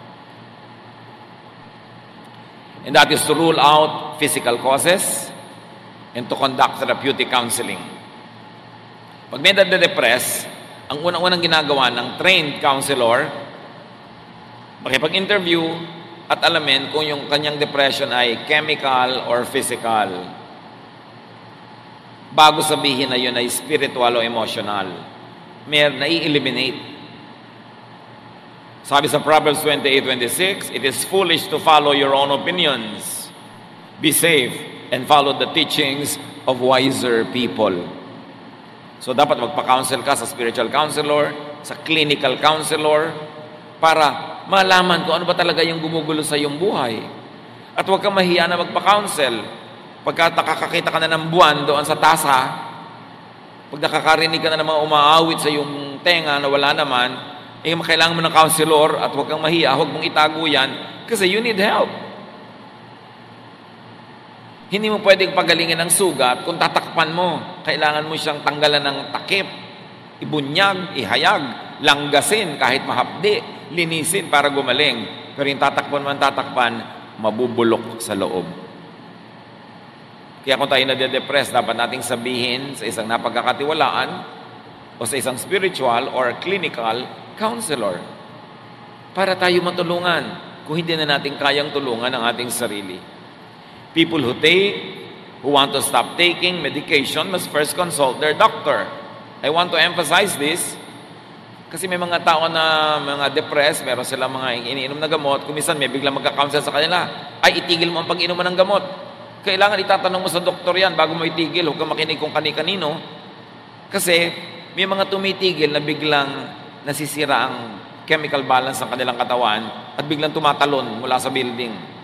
And that is to rule out physical causes and to conduct therapeutic counseling. Pag may nade-depress, ang unang-unang ginagawa ng trained counselor, makipag-interview at alamin kung yung kanyang depression ay chemical or physical. Bago sabihin na yun ay spiritual o emotional. May nai-eliminate. Sabi sa Proverbs twenty-eight twenty-six, it is foolish to follow your own opinions. Be safe and follow the teachings of wiser people. So dapat magpa-counsel ka sa spiritual counselor, sa clinical counselor, para malaman kung ano ba talaga yung gumugulo sa iyong buhay. At huwag kang mahiya na magpa-counsel. Pagka nakakakita ka na ng buwan doon sa tasa, pag nakakarinig ka na ng mga umaawit sa iyong tenga na wala naman, eh kailangan mo ng counselor at huwag kang mahiya, huwag mong itago yan kasi you need help. Hindi mo pwedeng pagalingin ang sugat kung tatakpan mo. Kailangan mo siyang tanggalan ng takip, ibunyag, ihayag, langgasin kahit mahapdi, linisin para gumaling. Pero yung tatakpan man tatakpan, mabubulok sa loob. Kaya kung tayo nade-depress, dapat nating sabihin sa isang napagkakatiwalaan o sa isang spiritual or clinical counselor para tayo matulungan kung hindi na natin kayang tulungan ang ating sarili. People who take, who want to stop taking medication must first consult their doctor. I want to emphasize this kasi may mga tao na mga depressed, meron silang mga iniinom na gamot, kung minsan may biglang magka-counsel sa kanila, ay itigil mo ang pag-inuman ng gamot. Kailangan itatanong mo sa doktor yan bago mo itigil, huwag kang makinig kung kani-kanino. Kasi may mga tumitigil na biglang nasisira ang chemical balance ng kanilang katawan at biglang tumatalon mula sa building.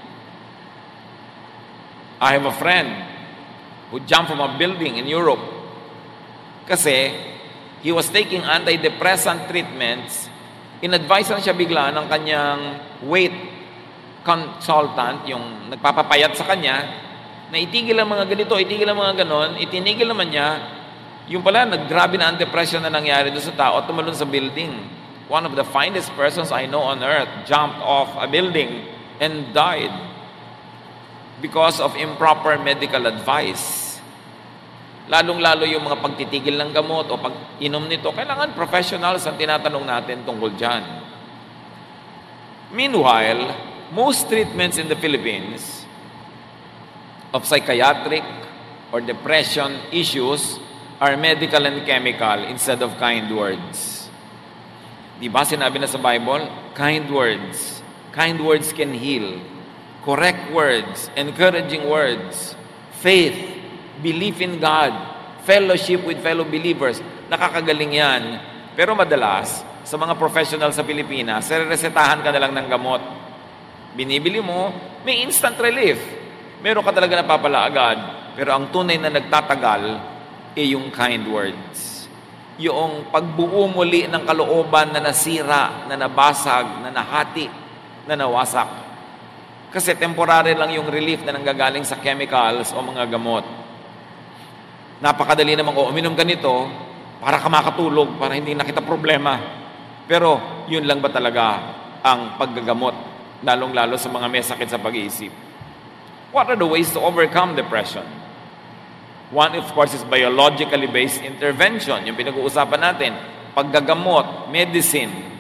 I have a friend who jumped from a building in Europe kasi he was taking antidepressant treatments. In-advise lang siya bigla ng kanyang weight consultant, yung nagpapapayat sa kanya, na itigil ang mga ganito, itigil ang mga ganon, itinigil naman niya, yung pala, naggrabe na ang depression na nangyari doon sa tao at tumalon sa building. One of the finest persons I know on earth jumped off a building and died because of improper medical advice. Lalong-lalo yung mga pagtitigil ng gamot o pag-inom nito, kailangan professionals ang tinatanong natin tungkol dyan. Meanwhile, most treatments in the Philippines of psychiatric or depression issues are medical and chemical instead of kind words. Di ba sinabi na sa Bible? Kind words. Kind words can heal. Correct words, encouraging words, faith, belief in God, fellowship with fellow believers. Nakakagaling yan. Pero madalas, sa mga professional sa Pilipinas, resetahan ka na lang ng gamot. Binibili mo, may instant relief. Meron ka talaga napapala agad. Pero ang tunay na nagtatagal ay yung kind words. Yung pagbuo muli ng kalooban na nasira, na nabasag, na nahati, na nawasak. Kasi temporary lang yung relief na nanggagaling sa chemicals o mga gamot. Napakadali naman, o uminom ka nito para ka makatulog, para hindi na kita problema. Pero yun lang ba talaga ang paggagamot, lalong-lalo sa mga may sakit sa pag-iisip? What are the ways to overcome depression? One, of course, is biologically based intervention. Yung pinag-uusapan natin, paggagamot, medicine.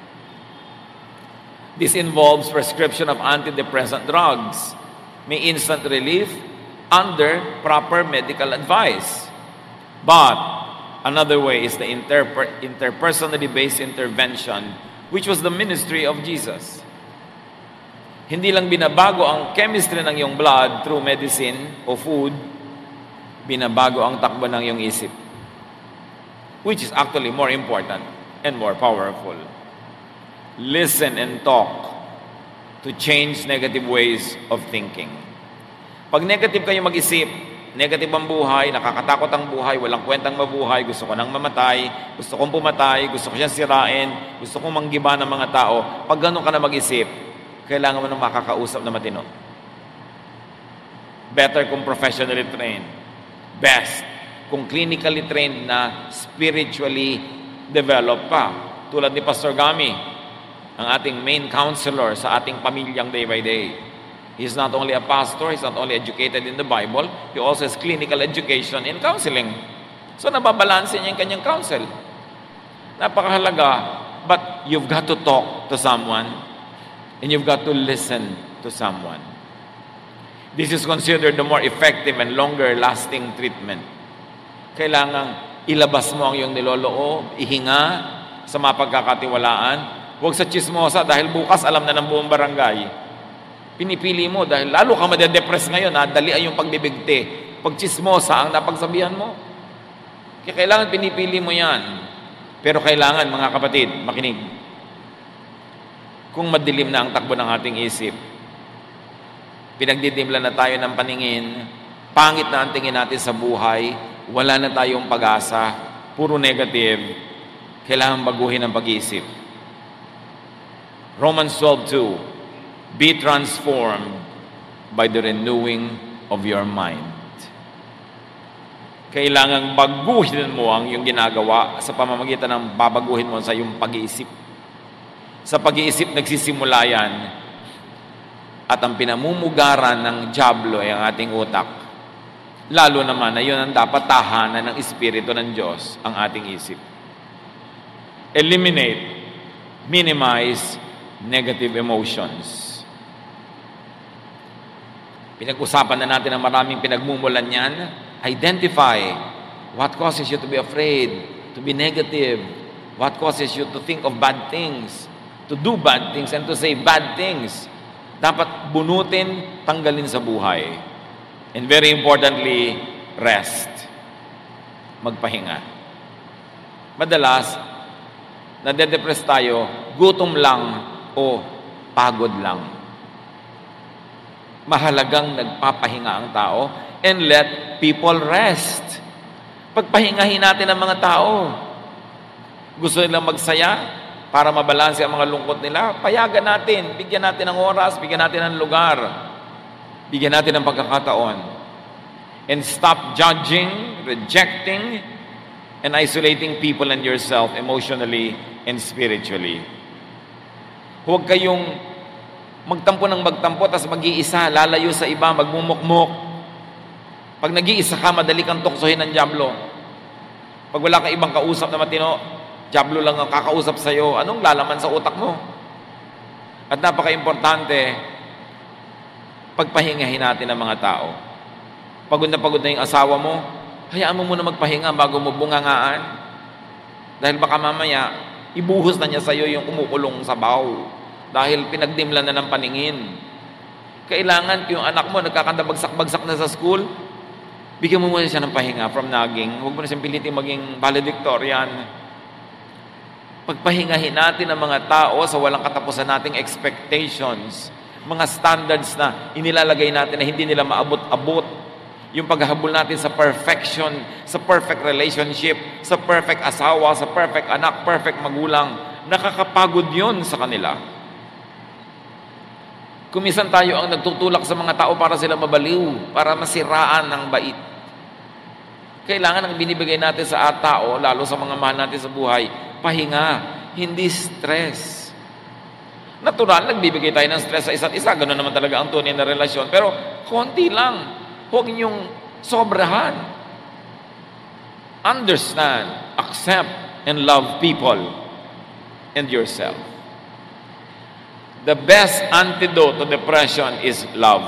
This involves prescription of antidepressant drugs. May instant relief under proper medical advice. But another way is the interper- interpersonally based intervention, which was the ministry of Jesus. Hindi lang binabago ang chemistry ng iyong blood through medicine o food, binabago ang takbo ng iyong isip, which is actually more important and more powerful. Listen and talk to change negative ways of thinking. Pag negative kayo mag-isip, negative ang buhay, nakakatakot ang buhay, walang kwentang mabuhay, gusto ko nang mamatay, gusto kong pumatay, gusto ko siyang sirain, gusto kong manggiba ng mga tao, pag gano'n ka na mag-isip, kailangan mo ng makakausap na matino. Better kung professionally trained. Best kung clinically trained na spiritually developed pa. Tulad ni Pastor Gami, ang ating main counselor sa ating pamilyang day by day. He's not only a pastor, he's not only educated in the Bible, he also has clinical education in counseling. So nababalanse niya yung kanyang counsel. Napakahalaga, but you've got to talk to someone and you've got to listen to someone. This is considered the more effective and longer-lasting treatment. Kailangang ilabas mo ang iyong niloloob, ihinga sa mapagkakatiwalaan. Huwag sa chismosa dahil bukas alam na ng buong barangay. Pinipili mo dahil lalo ka madedepress ngayon, ha? Dalian yung pagbibigti. Pag chismosa ang napagsabihan mo. Kaya kailangan pinipili mo yan. Pero kailangan, mga kapatid, makinig. Kung madilim na ang takbo ng ating isip, pinagdidimlan na tayo ng paningin, pangit na ang tingin natin sa buhay, wala na tayong pag-asa, puro negative, kailangan baguhin ang pag-iisip. Romans twelve two, be transformed by the renewing of your mind. Kailangang baguhin mo ang iyong ginagawa sa pamamagitan ng babaguhin mo sa iyong pag-iisip. Sa pag-iisip nagsisimula yan, at ang pinamumugaran ng dyablo ay ang ating utak. Lalo naman na yun ang dapat tahanan ng Espiritu ng Diyos, ang ating isip. Eliminate, minimize negative emotions. Pinag-usapan na natin ang maraming pinagmumulan yan. Identify what causes you to be afraid, to be negative, what causes you to think of bad things, to do bad things, and to say bad things. Dapat bunutin, tanggalin sa buhay. And very importantly, rest. Magpahinga. Madalas, nade-depress tayo, gutom lang o pagod lang. Mahalagang nagpapahinga ang tao and let people rest. Pagpahingahin natin ang mga tao. Gusto nilang magsaya para mabalanse ang mga lungkot nila, payagan natin, bigyan natin ng oras, bigyan natin ng lugar, bigyan natin ng pagkakataon. And stop judging, rejecting, and isolating people and yourself emotionally and spiritually. Huwag kayong magtampo ng magtampo, tas mag-iisa, lalayo sa iba, magmumukmuk. Pag nag-iisa ka, madali kang tuksohin ng dyablo. Pag wala kang ibang kausap na matino, dyablo lang ang kakausap sa'yo, anong lalaman sa utak mo? At napaka-importante, pagpahingahin natin ang mga tao. Pagod na pagod na yung asawa mo, hayaan mo muna magpahinga bago mo bungangaan. Dahil baka mamaya, ibuhos na niya sa'yo yung kumukulong sabaw. Dahil pinagdimlan na ng paningin. Kailangan yung anak mo, nagkakanda bagsak-bagsak na sa school, bigyan mo muna siya ng pahinga from nagging. Huwag mo na siyang pilitin maging valedictorian. Pagpahingahin natin ang mga tao sa walang katapusan nating expectations, mga standards na inilalagay natin na hindi nila maabot-abot, yung paghahabol natin sa perfection, sa perfect relationship, sa perfect asawa, sa perfect anak, perfect magulang, nakakapagod yun sa kanila. Kumisan tayo ang nagtutulak sa mga tao para sila mabaliw, para masiraan ng bait. Kailangan ang binibigay natin sa tao, lalo sa mga mahal natin sa buhay, pahinga, hindi stress. Natural, nagbibigay tayo ng stress sa isa't isa. Ganoon naman talaga ang tunay na relasyon. Pero, konti lang. Huwag niyong sobrahan. Understand, accept, and love people and yourself. The best antidote to depression is love.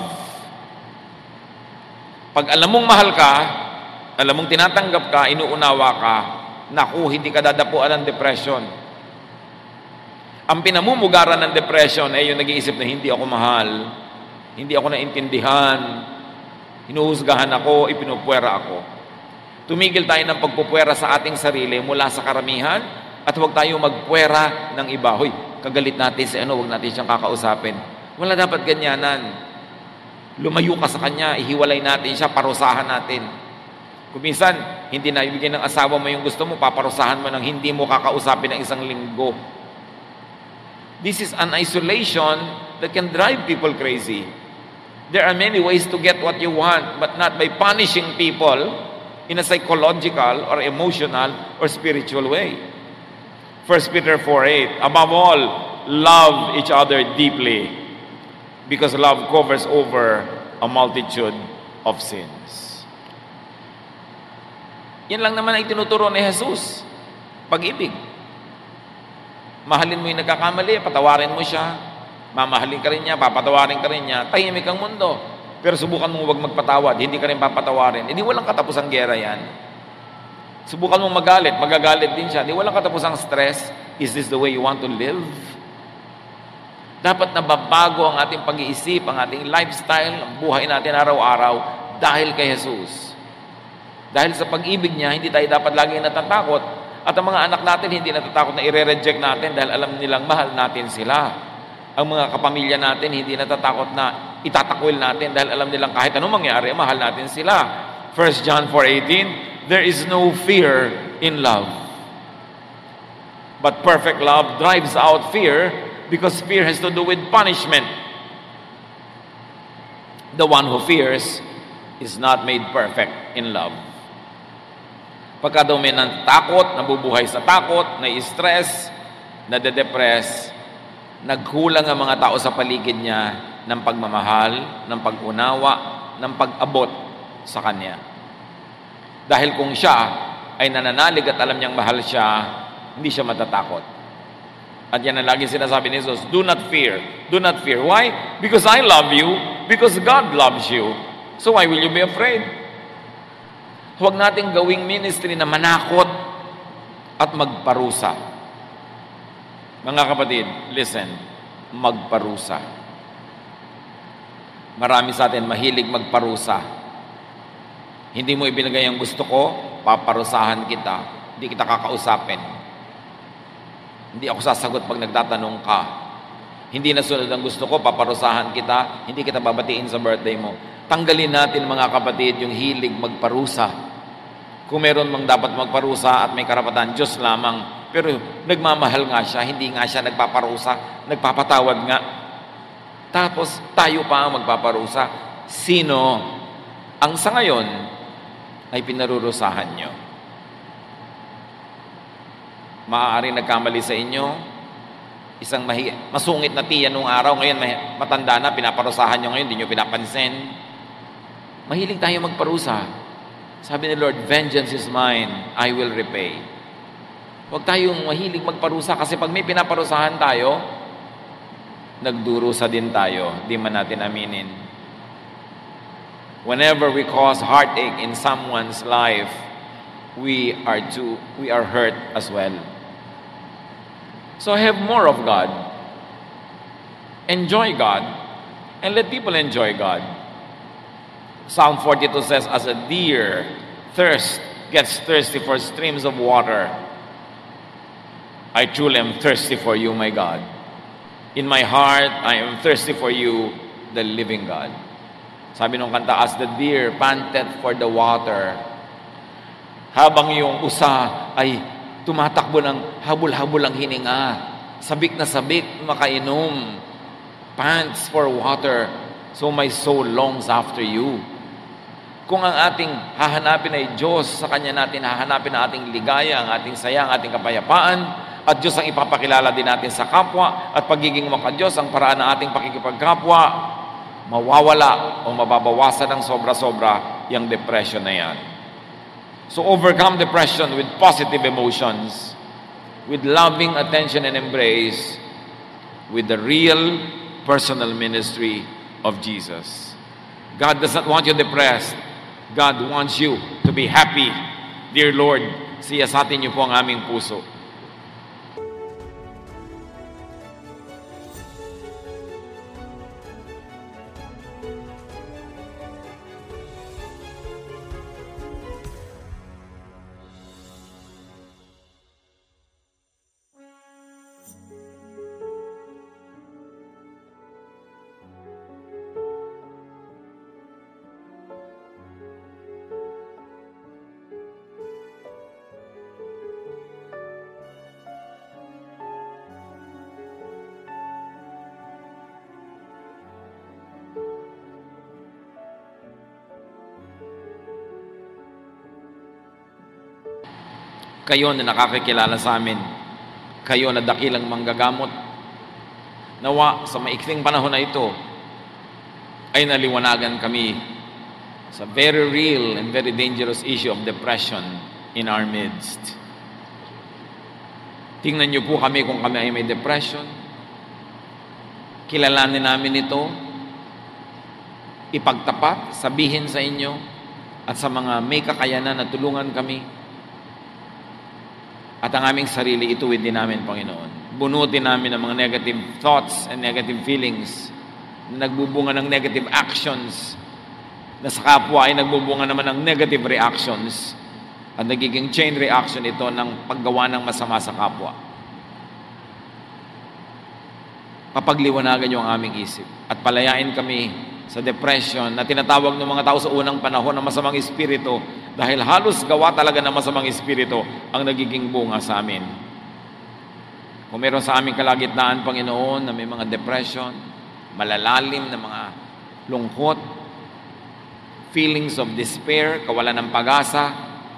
Pag alam mong mahal ka, alam mong tinatanggap ka, inuunawa ka, naku, hindi ka dadapuan ng depression. Ang pinamumugaran ng depression ay yung nag-iisip na hindi ako mahal, hindi ako naintindihan, hinuhusgahan ako, ipinupwera ako. Tumigil tayo ng pagpupwera sa ating sarili mula sa karamihan at huwag tayo magpwera ng iba. Hoy, kagalit natin si ano, huwag natin siyang kakausapin. Wala dapat ganyanan. Lumayo ka sa kanya, ihiwalay natin siya, parusahan natin. Kung minsan, hindi na ibigay ng asawa mo yung gusto mo, paparusahan mo ng hindi mo kakausapin ng isang linggo. This is an isolation that can drive people crazy. There are many ways to get what you want, but not by punishing people in a psychological or emotional or spiritual way. First Peter four eight, above all, love each other deeply, because love covers over a multitude of sins. Yan lang naman ay tinuturo ni Jesus. Pag-ibig. Mahalin mo yung nagkakamali, patawarin mo siya. Mamahalin ka rin niya, papatawarin ka rin niya. Tahimik ang mundo. Pero subukan mo wag magpatawad, hindi ka rin papatawarin. Hindi walang katapusang gera yan. Subukan mo magalit, magagalit din siya. Hindi walang katapusang stress. Is this the way you want to live? Dapat nababago ang ating pag-iisip, ang ating lifestyle, ang buhay natin araw-araw dahil kay Jesus. Dahil sa pag-ibig niya, hindi tayo dapat laging natatakot. At ang mga anak natin hindi natatakot na i-reject natin dahil alam nilang mahal natin sila. Ang mga kapamilya natin hindi natatakot na itatakwil natin dahil alam nilang kahit anong mangyari, mahal natin sila. First John four eighteen, there is no fear in love. But perfect love drives out fear because fear has to do with punishment. The one who fears is not made perfect in love. Pagka daw may natakot, nabubuhay sa takot, na-stress, nade-depress, nagkulang ang mga tao sa paligid niya ng pagmamahal, ng pag-unawa, ng pag-abot sa kanya. Dahil kung siya ay nananalig at alam niyang mahal siya, hindi siya matatakot. At yan ang lagi sinasabi ni Jesus, do not fear, do not fear. Why? Because I love you, because God loves you. So why will you be afraid? Huwag nating gawing ministry na manakot at magparusa. Mga kapatid, listen, magparusa. Marami sa atin mahilig magparusa. Hindi mo ibinigay ang gusto ko, paparusahan kita. Hindi kita kakausapin. Hindi ako sasagot pag nagtatanong ka. Hindi nasunod ang gusto ko, paparusahan kita. Hindi kita babatiin sa birthday mo. Tanggalin natin mga kapatid yung hilig magparusa. Kung meron mang dapat magparusa at may karapatan, Diyos lamang. Pero nagmamahal nga siya, hindi nga siya nagpaparusa, nagpapatawad nga. Tapos tayo pa ang magpaparusa. Sino ang sa ngayon ay pinarurusahan nyo? Maaaring nagkamali sa inyo, isang mahi- masungit na tiyan nung araw, ngayon matanda na, pinaparusahan nyo ngayon, hindi nyo pinapansin. Mahilig tayo magparusa. Sabi ni Lord, vengeance is mine, I will repay. Huwag tayong mahilig magparusa kasi pag may pinaparusahan tayo, nagdurusa din tayo, di man natin aminin. Whenever we cause heartache in someone's life, we are too, we are hurt as well. So have more of God. Enjoy God. And let people enjoy God. Psalm forty-two says, as a deer thirst gets thirsty for streams of water, I truly am thirsty for you, my God. In my heart, I am thirsty for you, the living God. Sabi nung kanta, as the deer panteth for the water, habang yung usa ay tumatakbo ng habol-habol ang hininga, sabik na sabik, makainom, pants for water, so my soul longs after you. Kung ang ating hahanapin ay Diyos, sa Kanya natin hahanapin ang ating ligaya, ang ating saya, ang ating kapayapaan, at Diyos ang ipapakilala din natin sa kapwa, at pagiging maka-Diyos ang paraan ng ating pakikipagkapwa, mawawala o mababawasan ng sobra-sobra yung depression na yan. So overcome depression with positive emotions, with loving attention and embrace, with the real personal ministry of Jesus. God does not want you depressed. God wants you to be happy. Dear Lord, siyasatin niyo po ang aming puso. Kayo na nakakakilala sa amin, kayo na dakilang manggagamot, nawa sa maikling panahon na ito ay naliwanagan kami sa very real and very dangerous issue of depression in our midst. Tingnan niyo po kami kung kami ay may depression. Kilalanin namin ito, ipagtapat, sabihin sa inyo at sa mga may kakayanan na tulungan kami. At ang aming sarili, ituwid din namin, Panginoon. Bunutin namin ang mga negative thoughts and negative feelings na nagbubunga ng negative actions na sa kapwa ay nagbubunga naman ng negative reactions at nagiging chain reaction ito ng paggawa ng masama sa kapwa. Papagliwanagan niyo ang aming isip at palayain kami sa depression na tinatawag ng mga tao sa unang panahon ng masamang espiritu dahil halos gawa talaga ng masamang espiritu ang nagiging bunga sa amin. Kung meron sa aming kalagitnaan, Panginoon, na may mga depression, malalalim na mga lungkot, feelings of despair, kawalan ng pag-asa.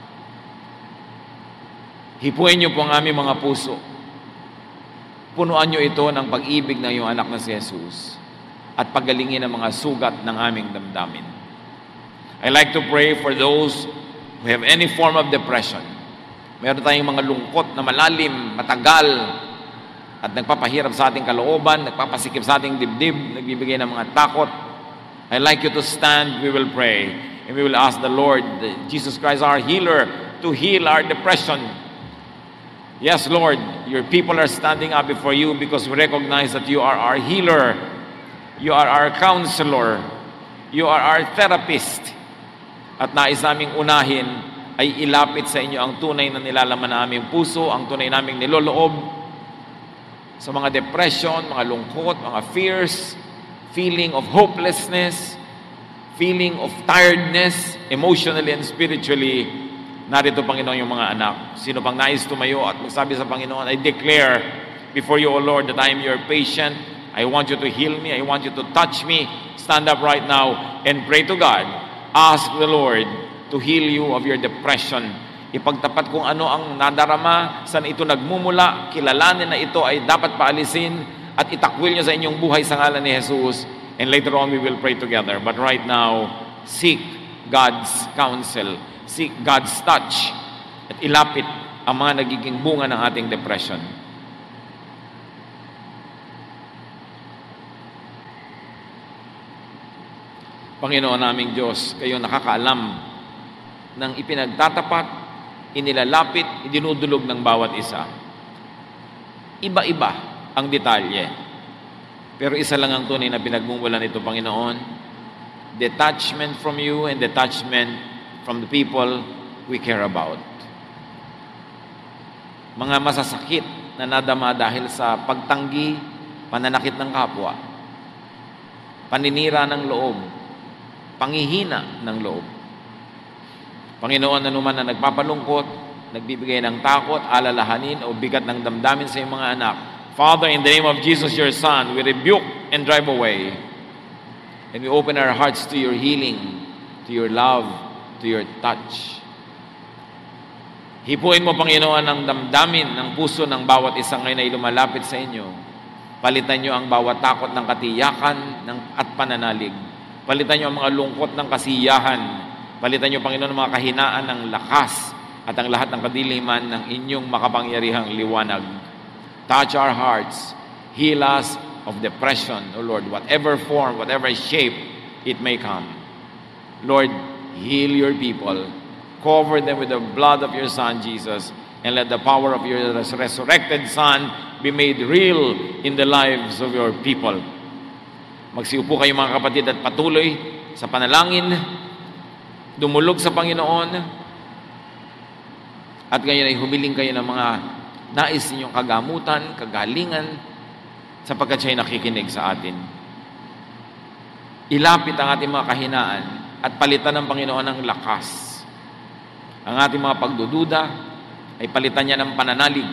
Hipuin niyo po ang aming mga puso. Punuan niyo ito ng pag-ibig ng iyong anak na si Jesus at pagalingin ang mga sugat ng aming damdamin. I like to pray for those who have any form of depression. Meron tayong mga lungkot na malalim, matagal, at nagpapahirap sa ating kalooban, nagpapasikip sa ating dibdib, nagbibigay ng mga takot. I'd like you to stand, we will pray, and we will ask the Lord, Jesus Christ, our healer, to heal our depression. Yes, Lord, your people are standing up before you because we recognize that you are our healer, you are our counselor, you are our therapist. At nais naming unahin ay ilapit sa inyo ang tunay na nilalaman na aming puso, ang tunay naming niloloob sa mga depression, mga lungkot, mga fears, feeling of hopelessness, feeling of tiredness, emotionally and spiritually. Narito, Panginoon, yung mga anak. Sino pang nais tumayo at magsabi sa Panginoon, I declare before you, O Lord, that I am your patient. I want you to heal me. I want you to touch me. Stand up right now and pray to God. Ask the Lord to heal you of your depression. Ipagtapat kung ano ang nadarama, saan ito nagmumula, kilalanin na ito ay dapat paalisin at itakwil niyo sa inyong buhay sa ngalan ni Jesus. And later on, we will pray together. But right now, seek God's counsel. Seek God's touch. At ilapit ang mga nagiging bunga ng ating depression. Panginoon naming Diyos, kayo nakakaalam ng ipinagtatapat, inilalapit, idinudulog ng bawat isa. Iba-iba ang detalye. Pero isa lang ang tunay na pinagmumulan nito, Panginoon. Detachment from you and detachment from the people we care about. Mga masasakit na nadama dahil sa pagtanggi, pananakit ng kapwa, paninira ng loob, panghihina ng loob. Panginoon, anuman na nagpapalungkot, nagbibigay ng takot, alalahanin o bigat ng damdamin sa iyong mga anak, Father, in the name of Jesus, your Son, we rebuke and drive away. And we open our hearts to your healing, to your love, to your touch. Hipuin mo, Panginoon, ang damdamin ng puso ng bawat isang ngayon ay lumalapit sa inyo. Palitan nyo ang bawat takot ng katiyakan ng, at pananalig. Palitan nyo ang mga lungkot ng kasiyahan. Palitan nyo, Panginoon, ang mga kahinaan ng lakas at ang lahat ng kadiliman ng inyong makapangyarihang liwanag. Touch our hearts. Heal us of depression, O Lord, whatever form, whatever shape it may come. Lord, heal your people. Cover them with the blood of your Son, Jesus, and let the power of your resurrected Son be made real in the lives of your people. Magsiupo kayo, mga kapatid, at patuloy sa panalangin, dumulog sa Panginoon, at ngayon ay humiling kayo ng mga nais ninyong kagamutan, kagalingan, sapagkat siya'y nakikinig sa atin. Ilapit ang ating mga kahinaan at palitan ng Panginoon ng lakas. Ang ating mga pagdududa ay palitan niya ng pananalig.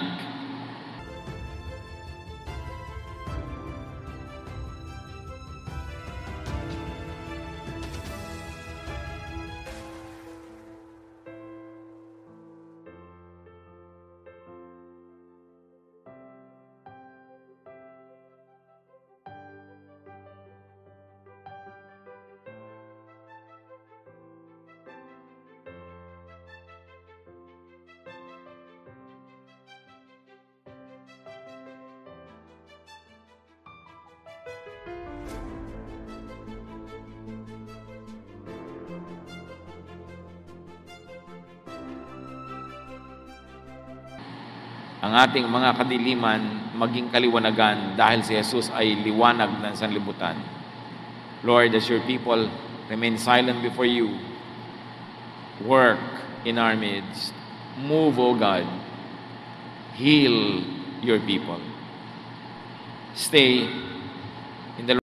Ang ating mga kadiliman maging kaliwanagan dahil si Jesus ay liwanag ng sanlibutan. Lord, as your people remain silent before you, work in our midst. Move, O God. Heal your people. Stay in the